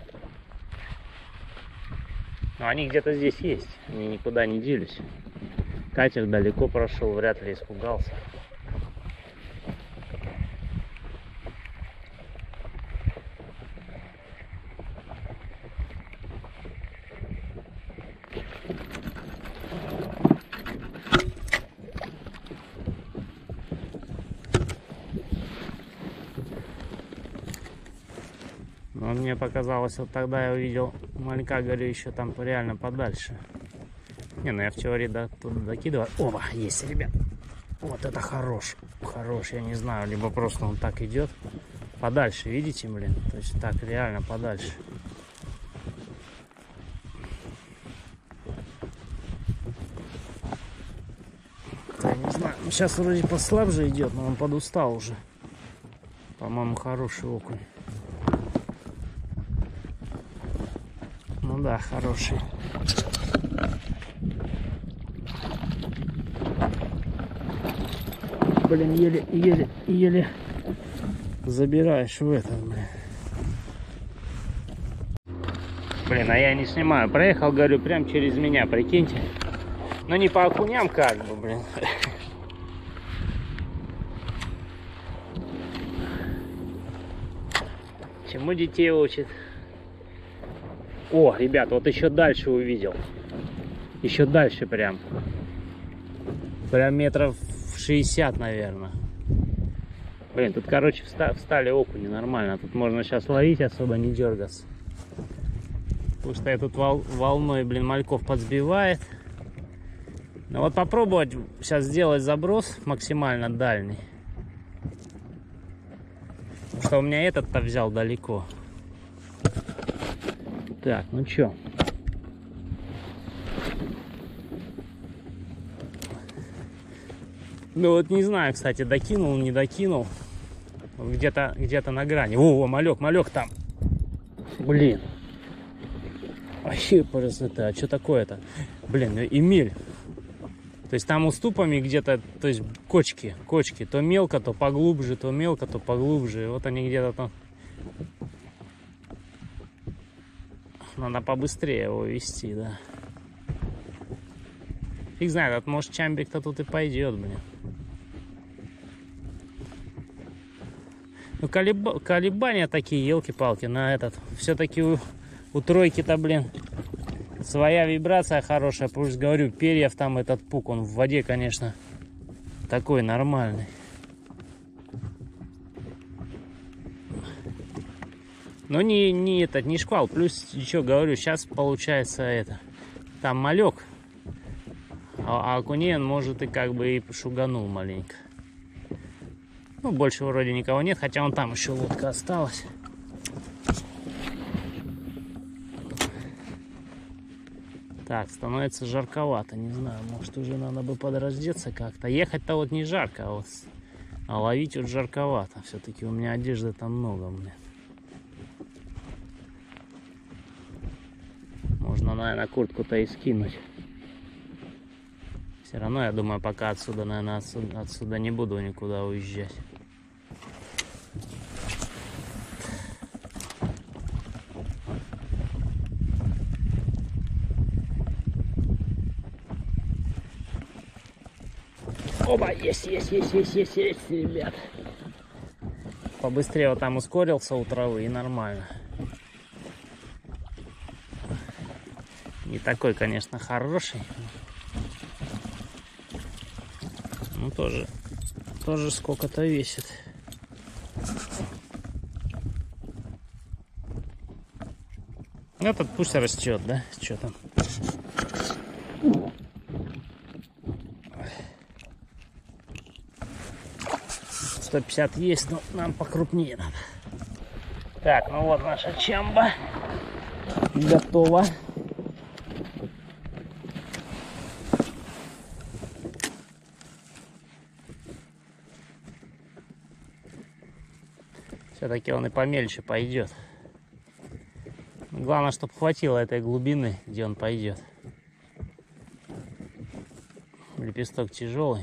Но они где-то здесь есть. Они никуда не делись. Катер далеко прошел, вряд ли испугался. Но мне показалось, вот тогда я увидел малька, говорю, еще там реально подальше. Не, ну я в теории до, туда докидываю. Оба, есть, ребят. Вот это хорош. Хорош, я не знаю. Либо просто он так идет. Подальше, видите, блин? То есть так, реально подальше. Я не знаю. Сейчас вроде послабже идет, но он подустал уже. По-моему, хороший окунь. Ну да, хороший. Блин, еле, еле, еле забираешь в этот, блин. Блин, а я не снимаю. Проехал, говорю, прям через меня, прикиньте. Но не по окуням как бы, блин. Чему детей учит? О, ребят, вот еще дальше увидел. Еще дальше прям. Прям метров шестьдесят, наверное. Блин, тут, короче, встали окуни нормально. Тут можно сейчас ловить, особо не дергаться. Потому что я тут вол волной, блин, мальков подсбивает. Ну вот попробовать сейчас сделать заброс максимально дальний. Потому что у меня этот-то взял далеко. Так, ну чё? Ну вот не знаю, кстати, докинул, не докинул. Где-то где-то на грани. О, малек, малек там. Блин. Вообще красота. А что такое-то? Блин, ну Эмиль. То есть там уступами где-то, то есть кочки, кочки. То мелко, то поглубже, то мелко, то поглубже. И вот они где-то там. Надо побыстрее его вести, да. Фиг знает, от может чамбик-то тут и пойдет, блин. Ну, колеб... колебания такие, елки-палки, на этот. Все-таки у, у тройки-то, блин, своя вибрация хорошая. Пусть говорю, перьев там этот пук, он в воде, конечно, такой нормальный. Но не, не этот, не шквал. Плюс, еще говорю, сейчас получается это. там малек. А, а окуней он, может, и как бы и шуганул маленько. Ну, больше вроде никого нет, хотя вон там еще лодка осталась. Так, становится жарковато, не знаю, может уже надо бы подраздеться как-то. Ехать-то вот не жарко, а, вот, а ловить вот жарковато. Все-таки у меня одежды там много, блин. Можно, наверное, куртку-то и скинуть. Все равно, я думаю, пока отсюда, наверное, отсюда, отсюда не буду никуда уезжать. Оба, есть, есть, есть, есть, есть, есть, ребят. Побыстрее вот там ускорился у травы и нормально. Не такой, конечно, хороший. Ну, тоже, тоже сколько-то весит. Этот пусть растет, да? Что там? сто пятьдесят есть, но нам покрупнее надо. Так, ну вот наша чамба готова. Все-таки он и помельче пойдет. Главное, чтобы хватило этой глубины, где он пойдет. Лепесток тяжелый.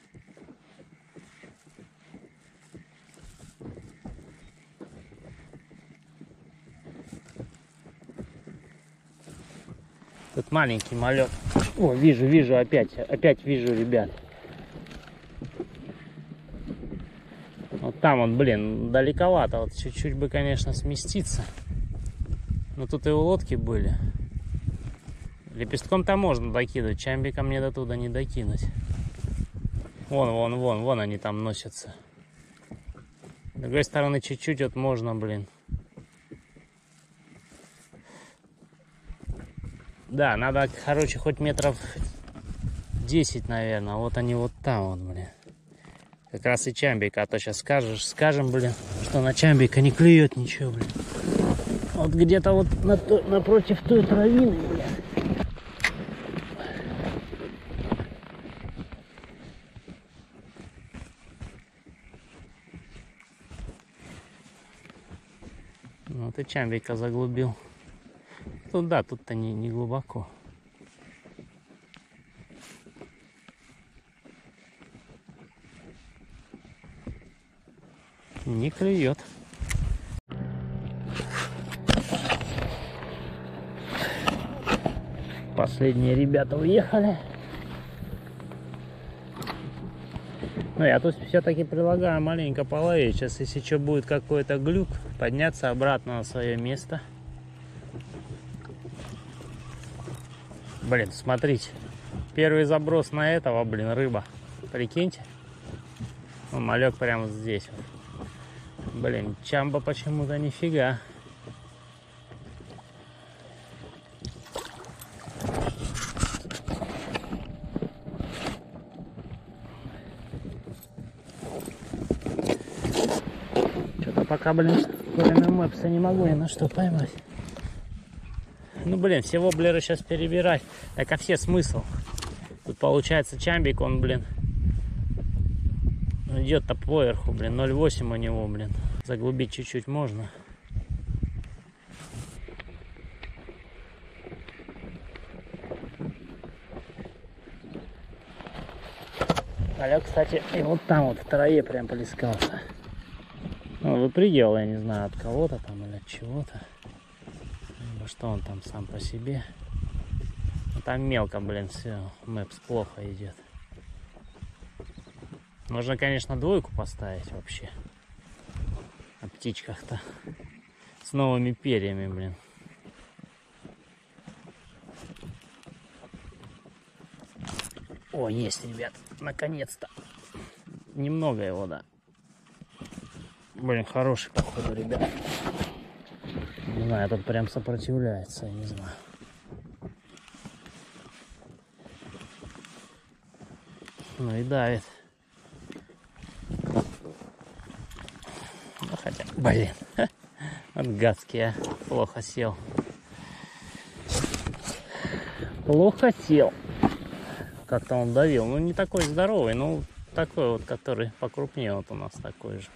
Тут маленький малек. О, вижу, вижу, опять, опять вижу, ребят. Вот там он, блин, далековато. Вот чуть-чуть бы, конечно, сместиться. Но тут и у лодки были. Лепестком-то можно докидывать, чамбиком мне до туда не докинуть. Вон, вон, вон, вон они там носятся. С другой стороны, чуть-чуть вот можно, блин. Да, надо, короче, хоть метров десять, наверное. Вот они вот там, вот, блин. Как раз и чамбика, а то сейчас скажешь, скажем, блин, что на чамбика не клюет ничего, блин. Вот где-то вот на то, напротив той травины, блин. Вот и чамбика заглубил. Тут да, тут-то не, не глубоко. Не клюет. Последние ребята уехали. Ну, я тут все-таки предлагаю маленько половить. Сейчас, если что будет какой-то глюк, подняться обратно на свое место. Блин, смотрите. Первый заброс на этого, блин, рыба. Прикиньте. Ну, малек прямо здесь. Блин, чамба почему-то нифига. Что-то пока, блин, кроме мэпса не могу ни на что поймать. Ну, блин, все воблеры сейчас перебирать. Так, а все смысл? Тут получается чамбик, он, блин, идет-то поверху, блин, ноль восемь у него, блин. Заглубить чуть-чуть можно. Малек, кстати, и вот там вот в траве прям плескался. Ну, выпрыгивал, я не знаю, от кого-то там или от чего-то. Что он там сам по себе. Ну, там мелко, блин, все. Мэпс плохо идет. Можно, конечно, двойку поставить вообще. О птичках-то. С новыми перьями, блин. О, есть, ребят. Наконец-то. Немного его, да. Блин, хороший, походу, ребят. Не знаю, тут прям сопротивляется, я не знаю. Ну и давит. Ну хотя, блин. Вот гадский, а. Плохо сел. Плохо сел. Как-то он давил. Ну не такой здоровый, ну такой вот, который покрупнее. Вот у нас такой же.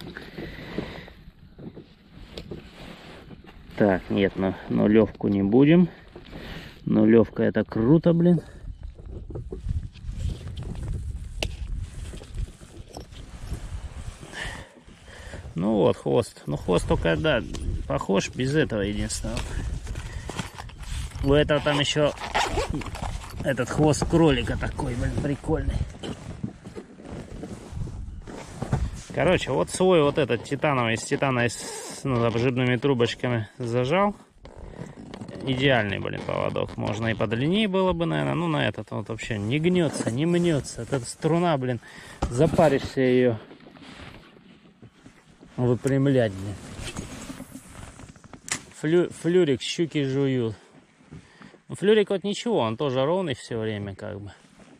Так, нет, ну, нулевку не будем. Нулевка это круто, блин. Ну вот, хвост. Ну хвост только, да, похож без этого единственного. У этого там еще этот хвост кролика такой, блин, прикольный. Короче, вот свой вот этот титановый, с титановой, с ну, обжибными трубочками зажал. Идеальный, блин, поводок. Можно и подлиннее было бы, наверное. Ну, на этот вот вообще не гнется, не мнется. Эта струна, блин, запаришься ее выпрямлять, блин. Флю, флюрик, щуки жуют. Флюрик вот ничего, он тоже ровный все время, как бы.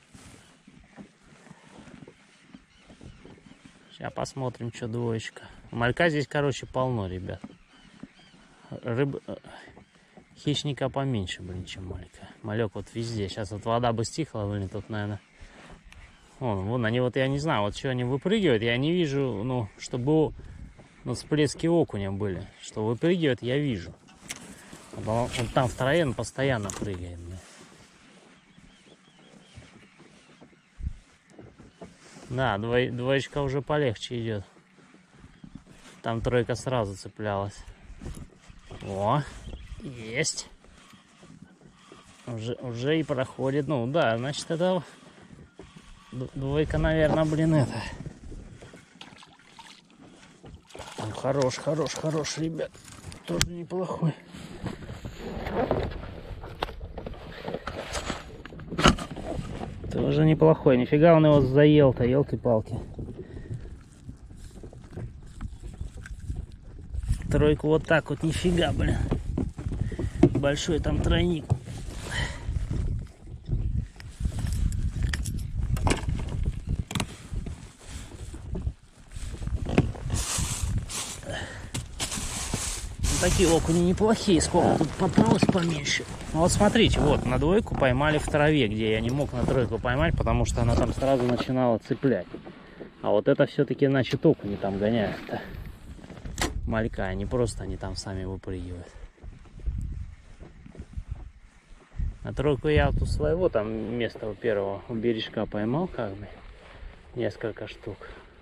Сейчас посмотрим, что двоечка. Малька здесь, короче, полно, ребят. Рыб... Хищника поменьше, блин, чем малька. Малек вот везде. Сейчас вот вода бы стихла, блин, тут, наверное. Вон, вон они вот, я не знаю, вот что они выпрыгивают, я не вижу, ну, чтобы ну, всплески окуня были. Что выпрыгивает, я вижу. Он, он там в траве, он постоянно прыгает, блин. Да, двое, двоечка уже полегче идет. Там тройка сразу цеплялась. О, есть. Уже, уже и проходит. Ну да, значит это двойка, наверное, блин, это. Ну, хорош, хорош, хорош, ребят. Тоже неплохой. Тоже неплохой. Нифига он его заел-то, елки-палки. Тройку вот так вот, нифига, блин. Большой там тройник. Такие окуни неплохие, сколько тут попалось поменьше. Ну вот смотрите, вот на двойку поймали в траве, где я не мог на тройку поймать, потому что она там сразу начинала цеплять. А вот это все-таки, значит, окуни там гоняют-то. Малька, а не просто они там сами выпрыгивают. На тройку я вот у своего там места у первого у бережка поймал, как бы, несколько штук.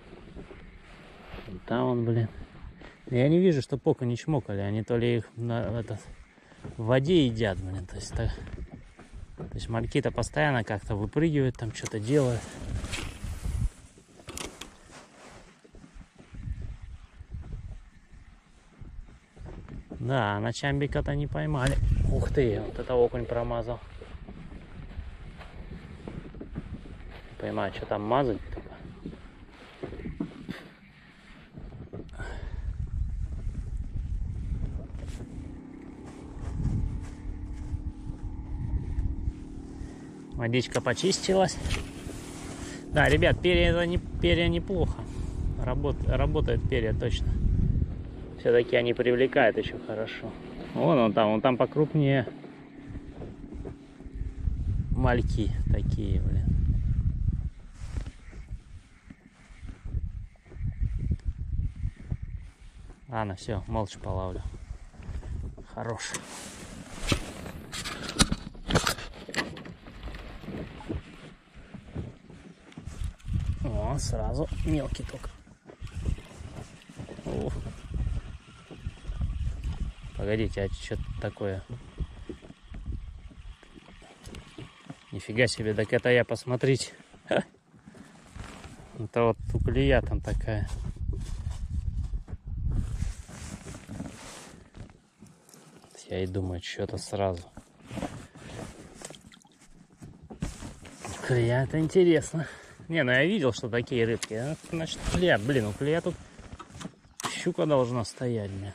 Там он, блин. Я не вижу, что пока не чмокали, они то ли их на, этот, в воде едят, блин, то есть, так, то есть мальки-то постоянно как-то выпрыгивают, там что-то делают. Да, на чамбика-то не поймали. Ух ты, вот это окунь промазал. Не понимаю, что там мазать только. Водичка почистилась. Да, ребят, перья, это не, перья неплохо. Работ, работает перья точно. Все-таки они привлекают еще хорошо. Вон он там, он там покрупнее. Мальки такие, блин. Ладно, все, молча половлю. Хорош. О, сразу мелкий только. Ух. Погодите, а что-то такое? Нифига себе, так это я, посмотрите. Ха. Это вот уклея там такая. Я и думаю, что-то сразу. Уклея, это интересно. Не, ну я видел, что такие рыбки. А, значит, уклея, блин, уклея тут щука должна стоять, блин.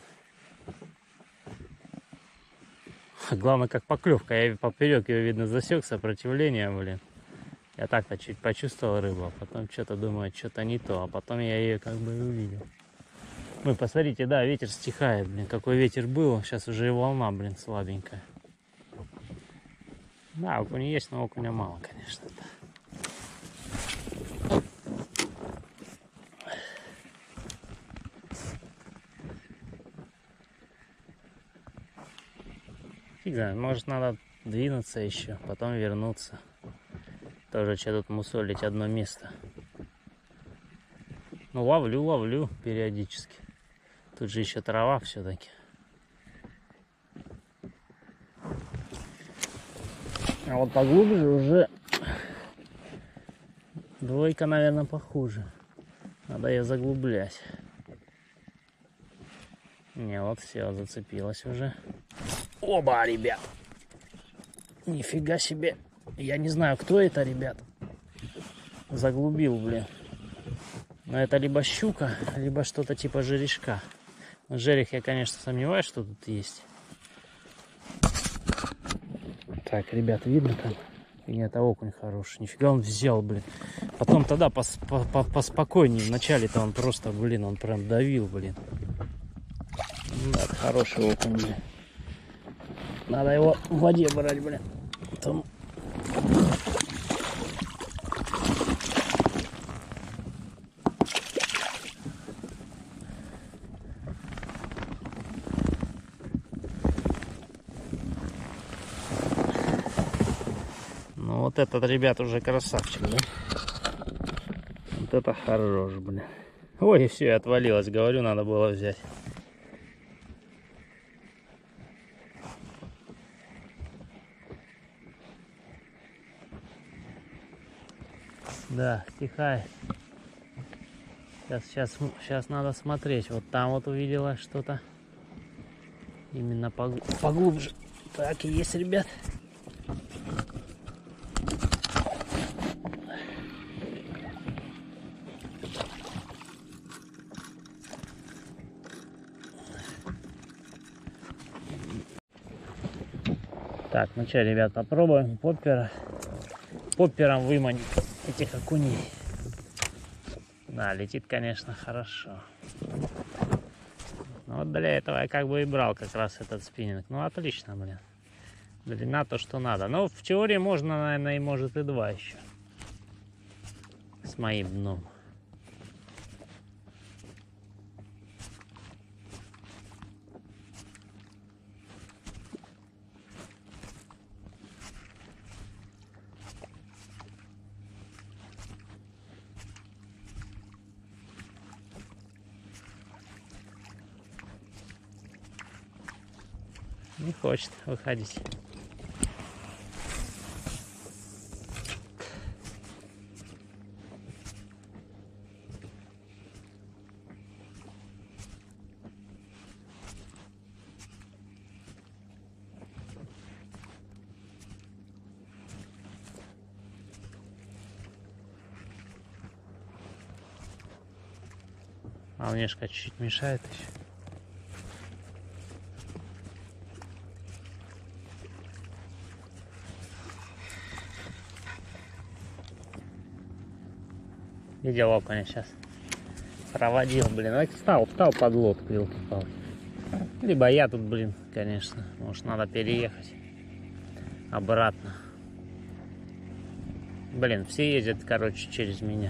Главное, как поклевка. Я поперек ее, видно, засек, сопротивление, блин. Я так-то чуть почувствовал рыбу, а потом что-то думаю, что-то не то, а потом я ее как бы и увидел. Вы посмотрите, да, ветер стихает, блин, какой ветер был, сейчас уже и волна, блин, слабенькая. Да, окуня есть, но окуня мало, конечно. Фиг знает, может надо двинуться еще, потом вернуться. Тоже что тут мусолить одно место. Ну ловлю, ловлю периодически. Тут же еще трава все-таки. А вот поглубже уже двойка, наверное, похуже. Надо ее заглублять. Не, вот все, зацепилась уже. Оба, ребят. Нифига себе. Я не знаю, кто это, ребят. Заглубил, блин. Но это либо щука, либо что-то типа жерешка. Но жерех я, конечно, сомневаюсь, что тут есть. Так, ребят, видно там? Нет, это окунь хороший. Нифига он взял, блин. Потом тогда пос по -по поспокойнее. Вначале-то он просто, блин, он прям давил, блин. Да, это хороший окунь, блин. Надо его в воде брать, блин. Там... Ну вот этот, ребят, уже красавчик, да? Вот это хорош, блин. Ой, все, отвалилось, говорю, надо было взять. Да, стихает. Сейчас, сейчас, сейчас надо смотреть. Вот там вот увидела что-то. Именно поглубже. Так и есть, ребят. Так, ну что, ребят, попробуем поппера. Поппером выманить этих окуней. Да, летит, конечно, хорошо. Ну, вот для этого я как бы и брал как раз этот спиннинг. Ну, отлично, блин. Длина то, что надо. Но в теории можно, наверное, и может и два еще. С моим дном. Не хочет выходить. А внешка чуть-чуть мешает еще. Видел окуня сейчас. Проводил, блин. А встал, встал под лодку, елки-палки. Либо я тут, блин, конечно. Может, надо переехать обратно. Блин, все ездят, короче, через меня.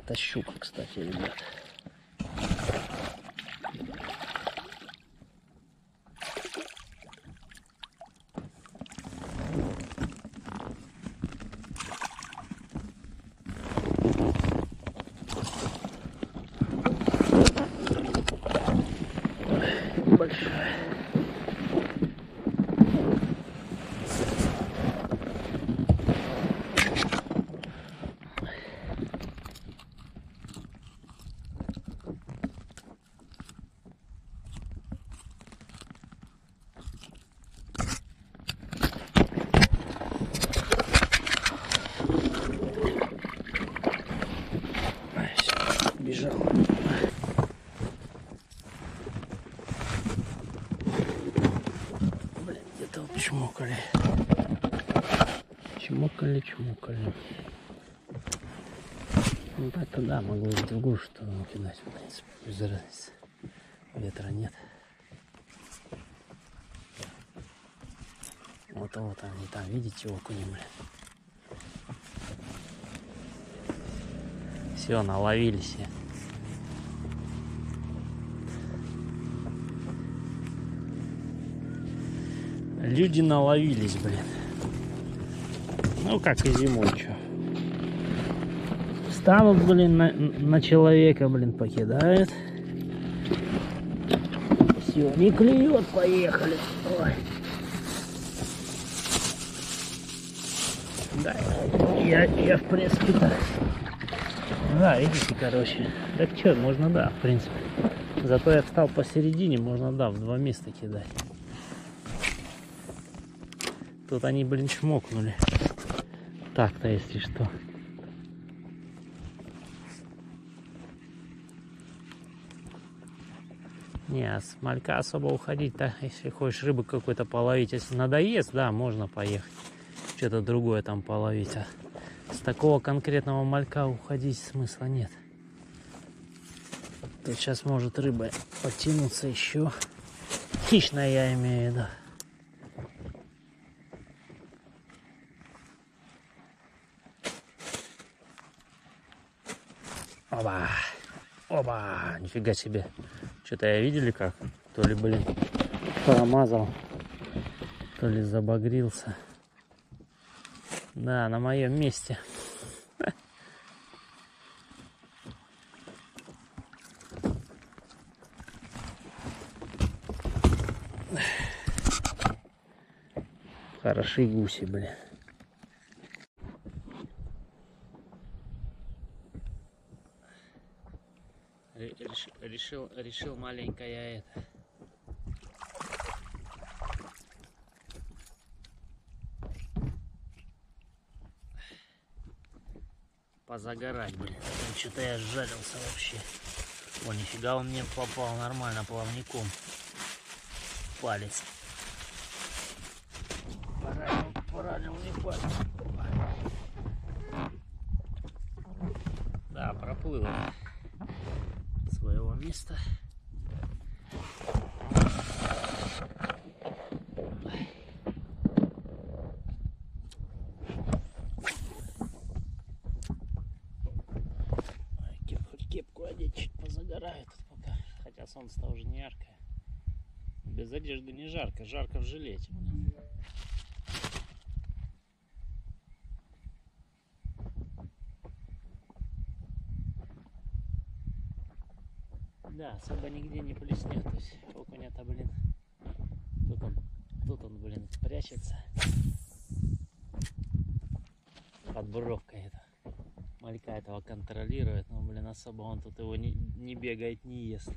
Это щука, кстати, ребят. Большая. Бежал. Блин, где-то вот чмокали. Чмокали, чмокали. Ну так-то да, могу в другую сторону кидать, в принципе, без разницы. Ветра нет. Вот, вот они там, видите, окуни, блин. Все, наловились. Люди наловились, блин. Ну, как и зимой, что. Встанут, блин, на, на человека, блин, покидают. Все, не клюет, поехали. Ой. Да, я, я, в принципе, так. Да, видите, короче. Так что, можно, да, в принципе. Зато я встал посередине, можно, да, в два места кидать. Тут они, блин, чмокнули. Так-то, если что. Не, с малька особо уходить-то, если хочешь рыбы какой-то половить. Если надоест, да, можно поехать. Что-то другое там половить. А с такого конкретного малька уходить смысла нет. Тут сейчас может рыба подтянуться еще. Хищная, я имею в виду. Оба! Оба! Нифига себе. Что-то я видели как? То ли, блин, промазал, то ли забагрился. Да, на моем месте. Хорошие гуси, блин. Решил, решил, решил маленько я это. Позагорать, блин. Что-то я сжалился вообще. О, нифига, он мне попал нормально плавником. Палец. Поранил, поранил мне палец. Да, проплыл своего места. Кепку одеть, чуть позагорает пока. Хотя солнце-то уже не яркое. Без одежды не жарко, жарко в жилете. Да, особо нигде не блеснет. То есть окунь-то, блин, тут он, тут он, блин, прячется под бровкой. Это. Малька этого контролирует, но, блин, особо он тут его не, не бегает, не ест.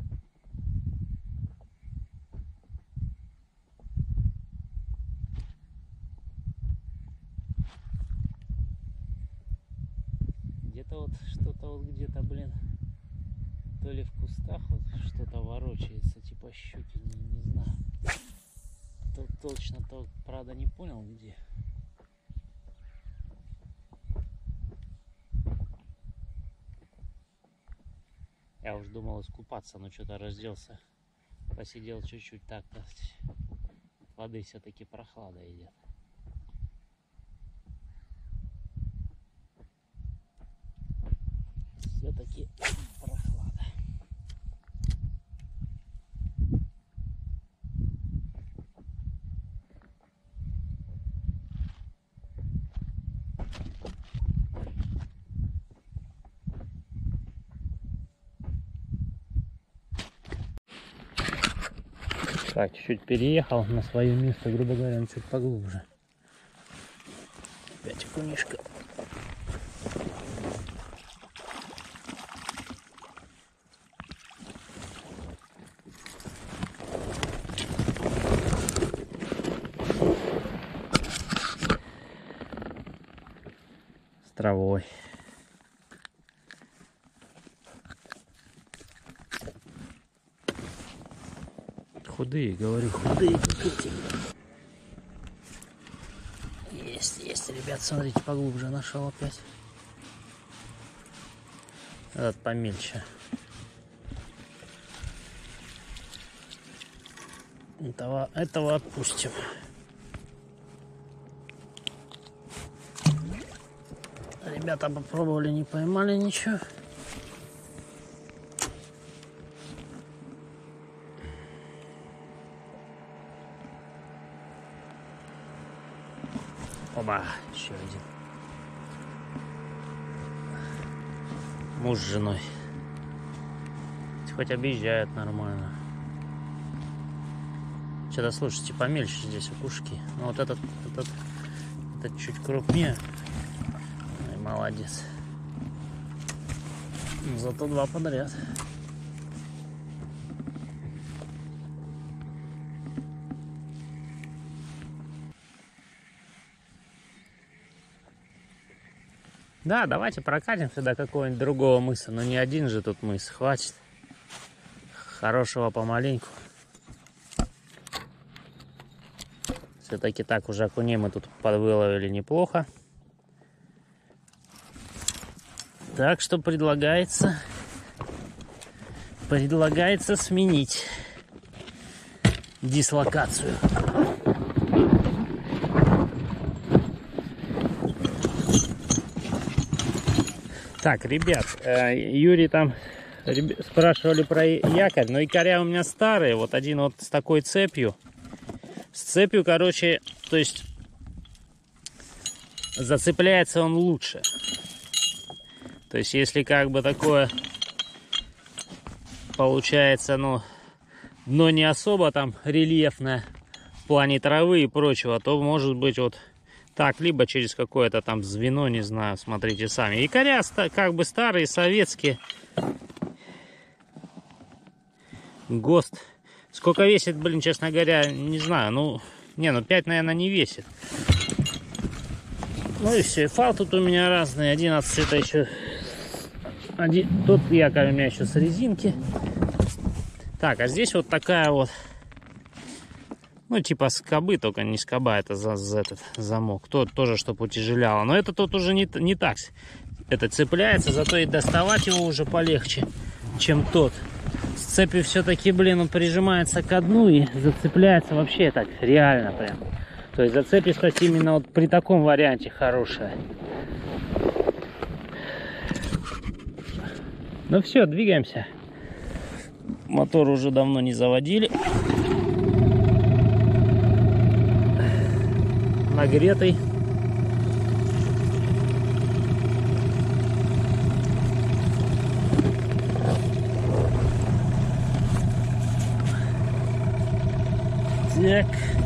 Где-то вот что-то вот где-то, блин, то ли в кустах вот что-то ворочается, типа щуки, не, не знаю. То, точно, то, правда, не понял где. Я уж думал искупаться, но что-то разделся. Посидел чуть-чуть так-то. От воды все-таки прохлада идет. все-таки прохлада. Так, чуть-чуть переехал на свое место, грубо говоря, чуть поглубже. Опять окунишка. С травой. Худые, говорю, худые как эти. Есть, есть, ребят, смотрите, поглубже нашел опять. Этот помельче. Этого, этого отпустим. Ребята попробовали, не поймали ничего. Оба, еще один. Муж с женой. Хоть объезжают нормально. Что-то, слушайте, помельче здесь укушки. Ну вот этот, этот, этот чуть крупнее. Ой, молодец. Но зато два подряд. Да, давайте прокатимся до какого-нибудь другого мыса. Но не один же тут мыс, хватит. Хорошего помаленьку. Все-таки так уже окуней мы тут подвыловили неплохо. Так что предлагается, предлагается сменить дислокацию. Так, ребят, Юрий там спрашивали про якорь, но якоря у меня старые. Вот один вот с такой цепью. С цепью, короче, то есть зацепляется он лучше. То есть если как бы такое получается, ну, дно не особо там рельефное в плане травы и прочего, то может быть вот так, либо через какое-то там звено, не знаю, смотрите сами. Якоря как бы старые, советские. ГОСТ. Сколько весит, блин, честно говоря, не знаю. Ну, не, ну пять, наверное, не весит. Ну и все. И фал тут у меня разные. одиннадцать это еще... Один... Тут якорь у меня еще с резинки. Так, а здесь вот такая вот... Ну, типа скобы, только не скоба, это за, за этот замок. Тот тоже, чтобы утяжеляло. Но это тут уже не, не так. Это цепляется, зато и доставать его уже полегче, чем тот. С цепью все-таки, блин, он прижимается ко дну и зацепляется вообще так, реально прям. То есть зацепистость именно вот при таком варианте хорошая. Ну все, двигаемся. Мотор уже давно не заводили. Нагретый. Так.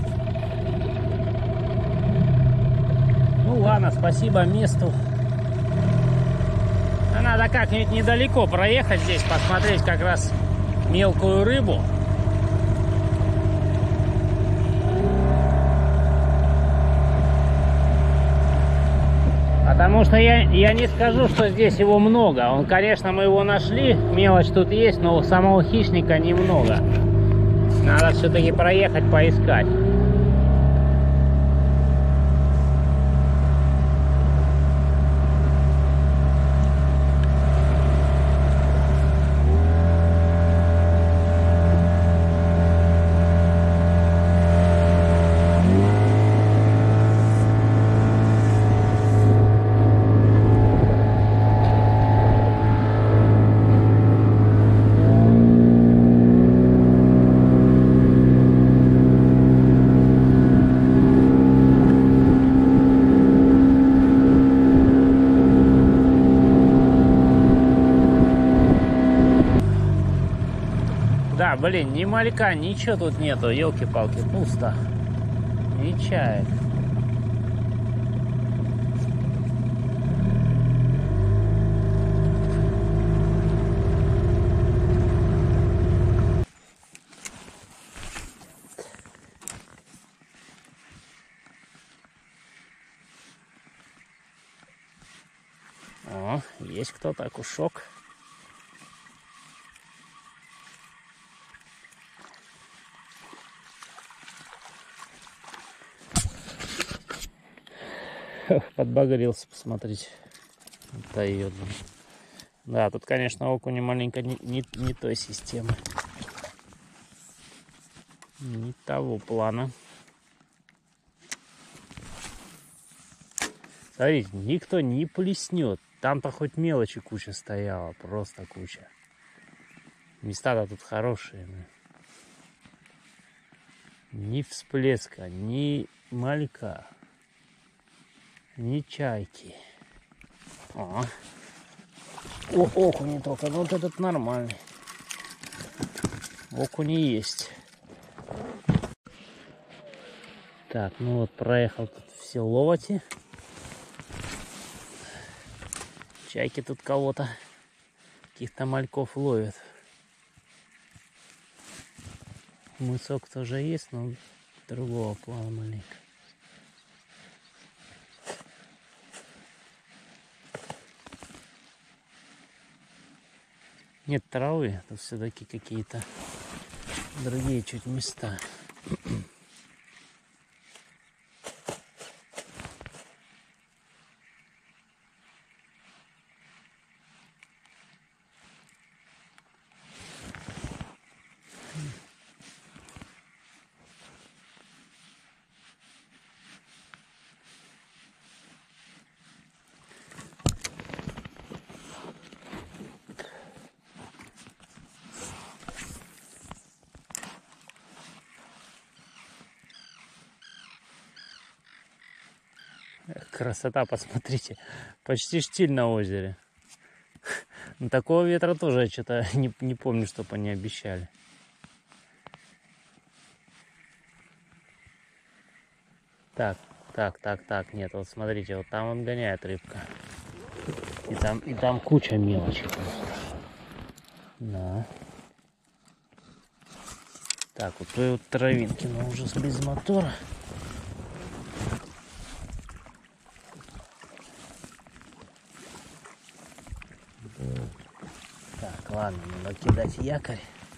Ну ладно, спасибо месту. Надо как-нибудь недалеко проехать здесь, посмотреть как раз мелкую рыбу. Потому что я, я не скажу, что здесь его много. Он, конечно, мы его нашли, мелочь тут есть, но самого хищника немного. Надо все-таки проехать, поискать. Блин, ни малька, ничего тут нету, елки-палки, пусто. Ни чаек. О, есть кто-то, окушок. Подбагрился, посмотрите. Дает. Да, тут, конечно, окуни маленько не, не, не той системы. Не того плана. Смотрите, никто не плеснет. Там-то хоть мелочи куча стояла, просто куча. Места-то тут хорошие. Ни всплеска, ни малька, ни чайки. О, О окуни только, ну вот этот нормальный. Окуни есть. Так, ну вот проехал тут все ловати. Чайки тут кого-то, каких-то мальков ловят. Мысок тоже есть, но другого плана маленько. Нет травы, тут все-таки какие-то другие чуть места. Красота, посмотрите. Почти штиль на озере. Но такого ветра тоже я что-то не, не помню, чтобы они обещали. Так, так, так, так. Нет, вот смотрите, вот там он гоняет рыбка. И там, и там куча мелочи. Да. Так, вот той вот травинки, но уже без мотора. Так, ладно, надо кидать якорь.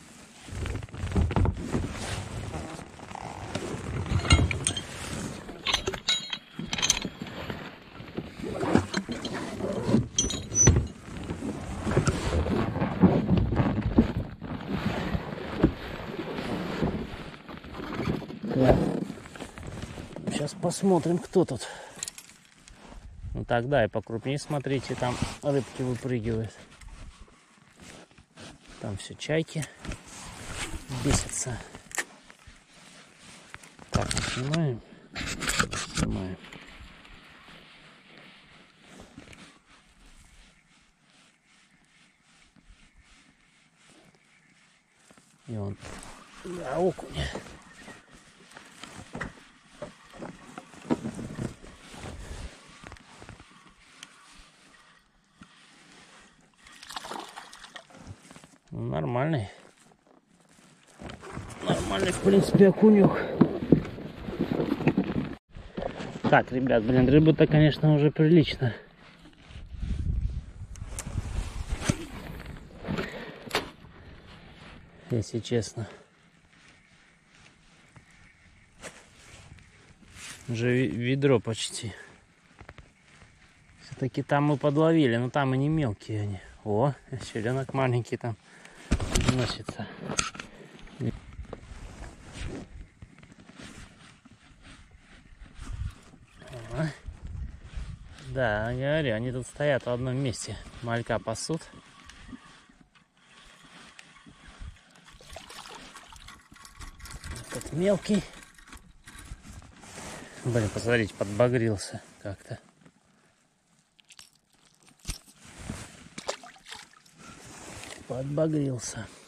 Да. Сейчас посмотрим, кто тут. Ну тогда и покрупнее смотрите, там рыбки выпрыгивают. Там все чайки бесятся. Так, мы снимаем. Снимаем. И он, да, окунь. Нормальный. Нормальный, в принципе, окунек. Так, ребят, блин, рыба-то, конечно, уже прилично. Если честно. Уже ведро почти. Все-таки там мы подловили, но там и не мелкие они. О, черенок маленький там носится. О. Да, говорю, они тут стоят в одном месте. Малька пасут. Этот мелкий. Блин, посмотрите, подбагрился как-то. Подбагрился.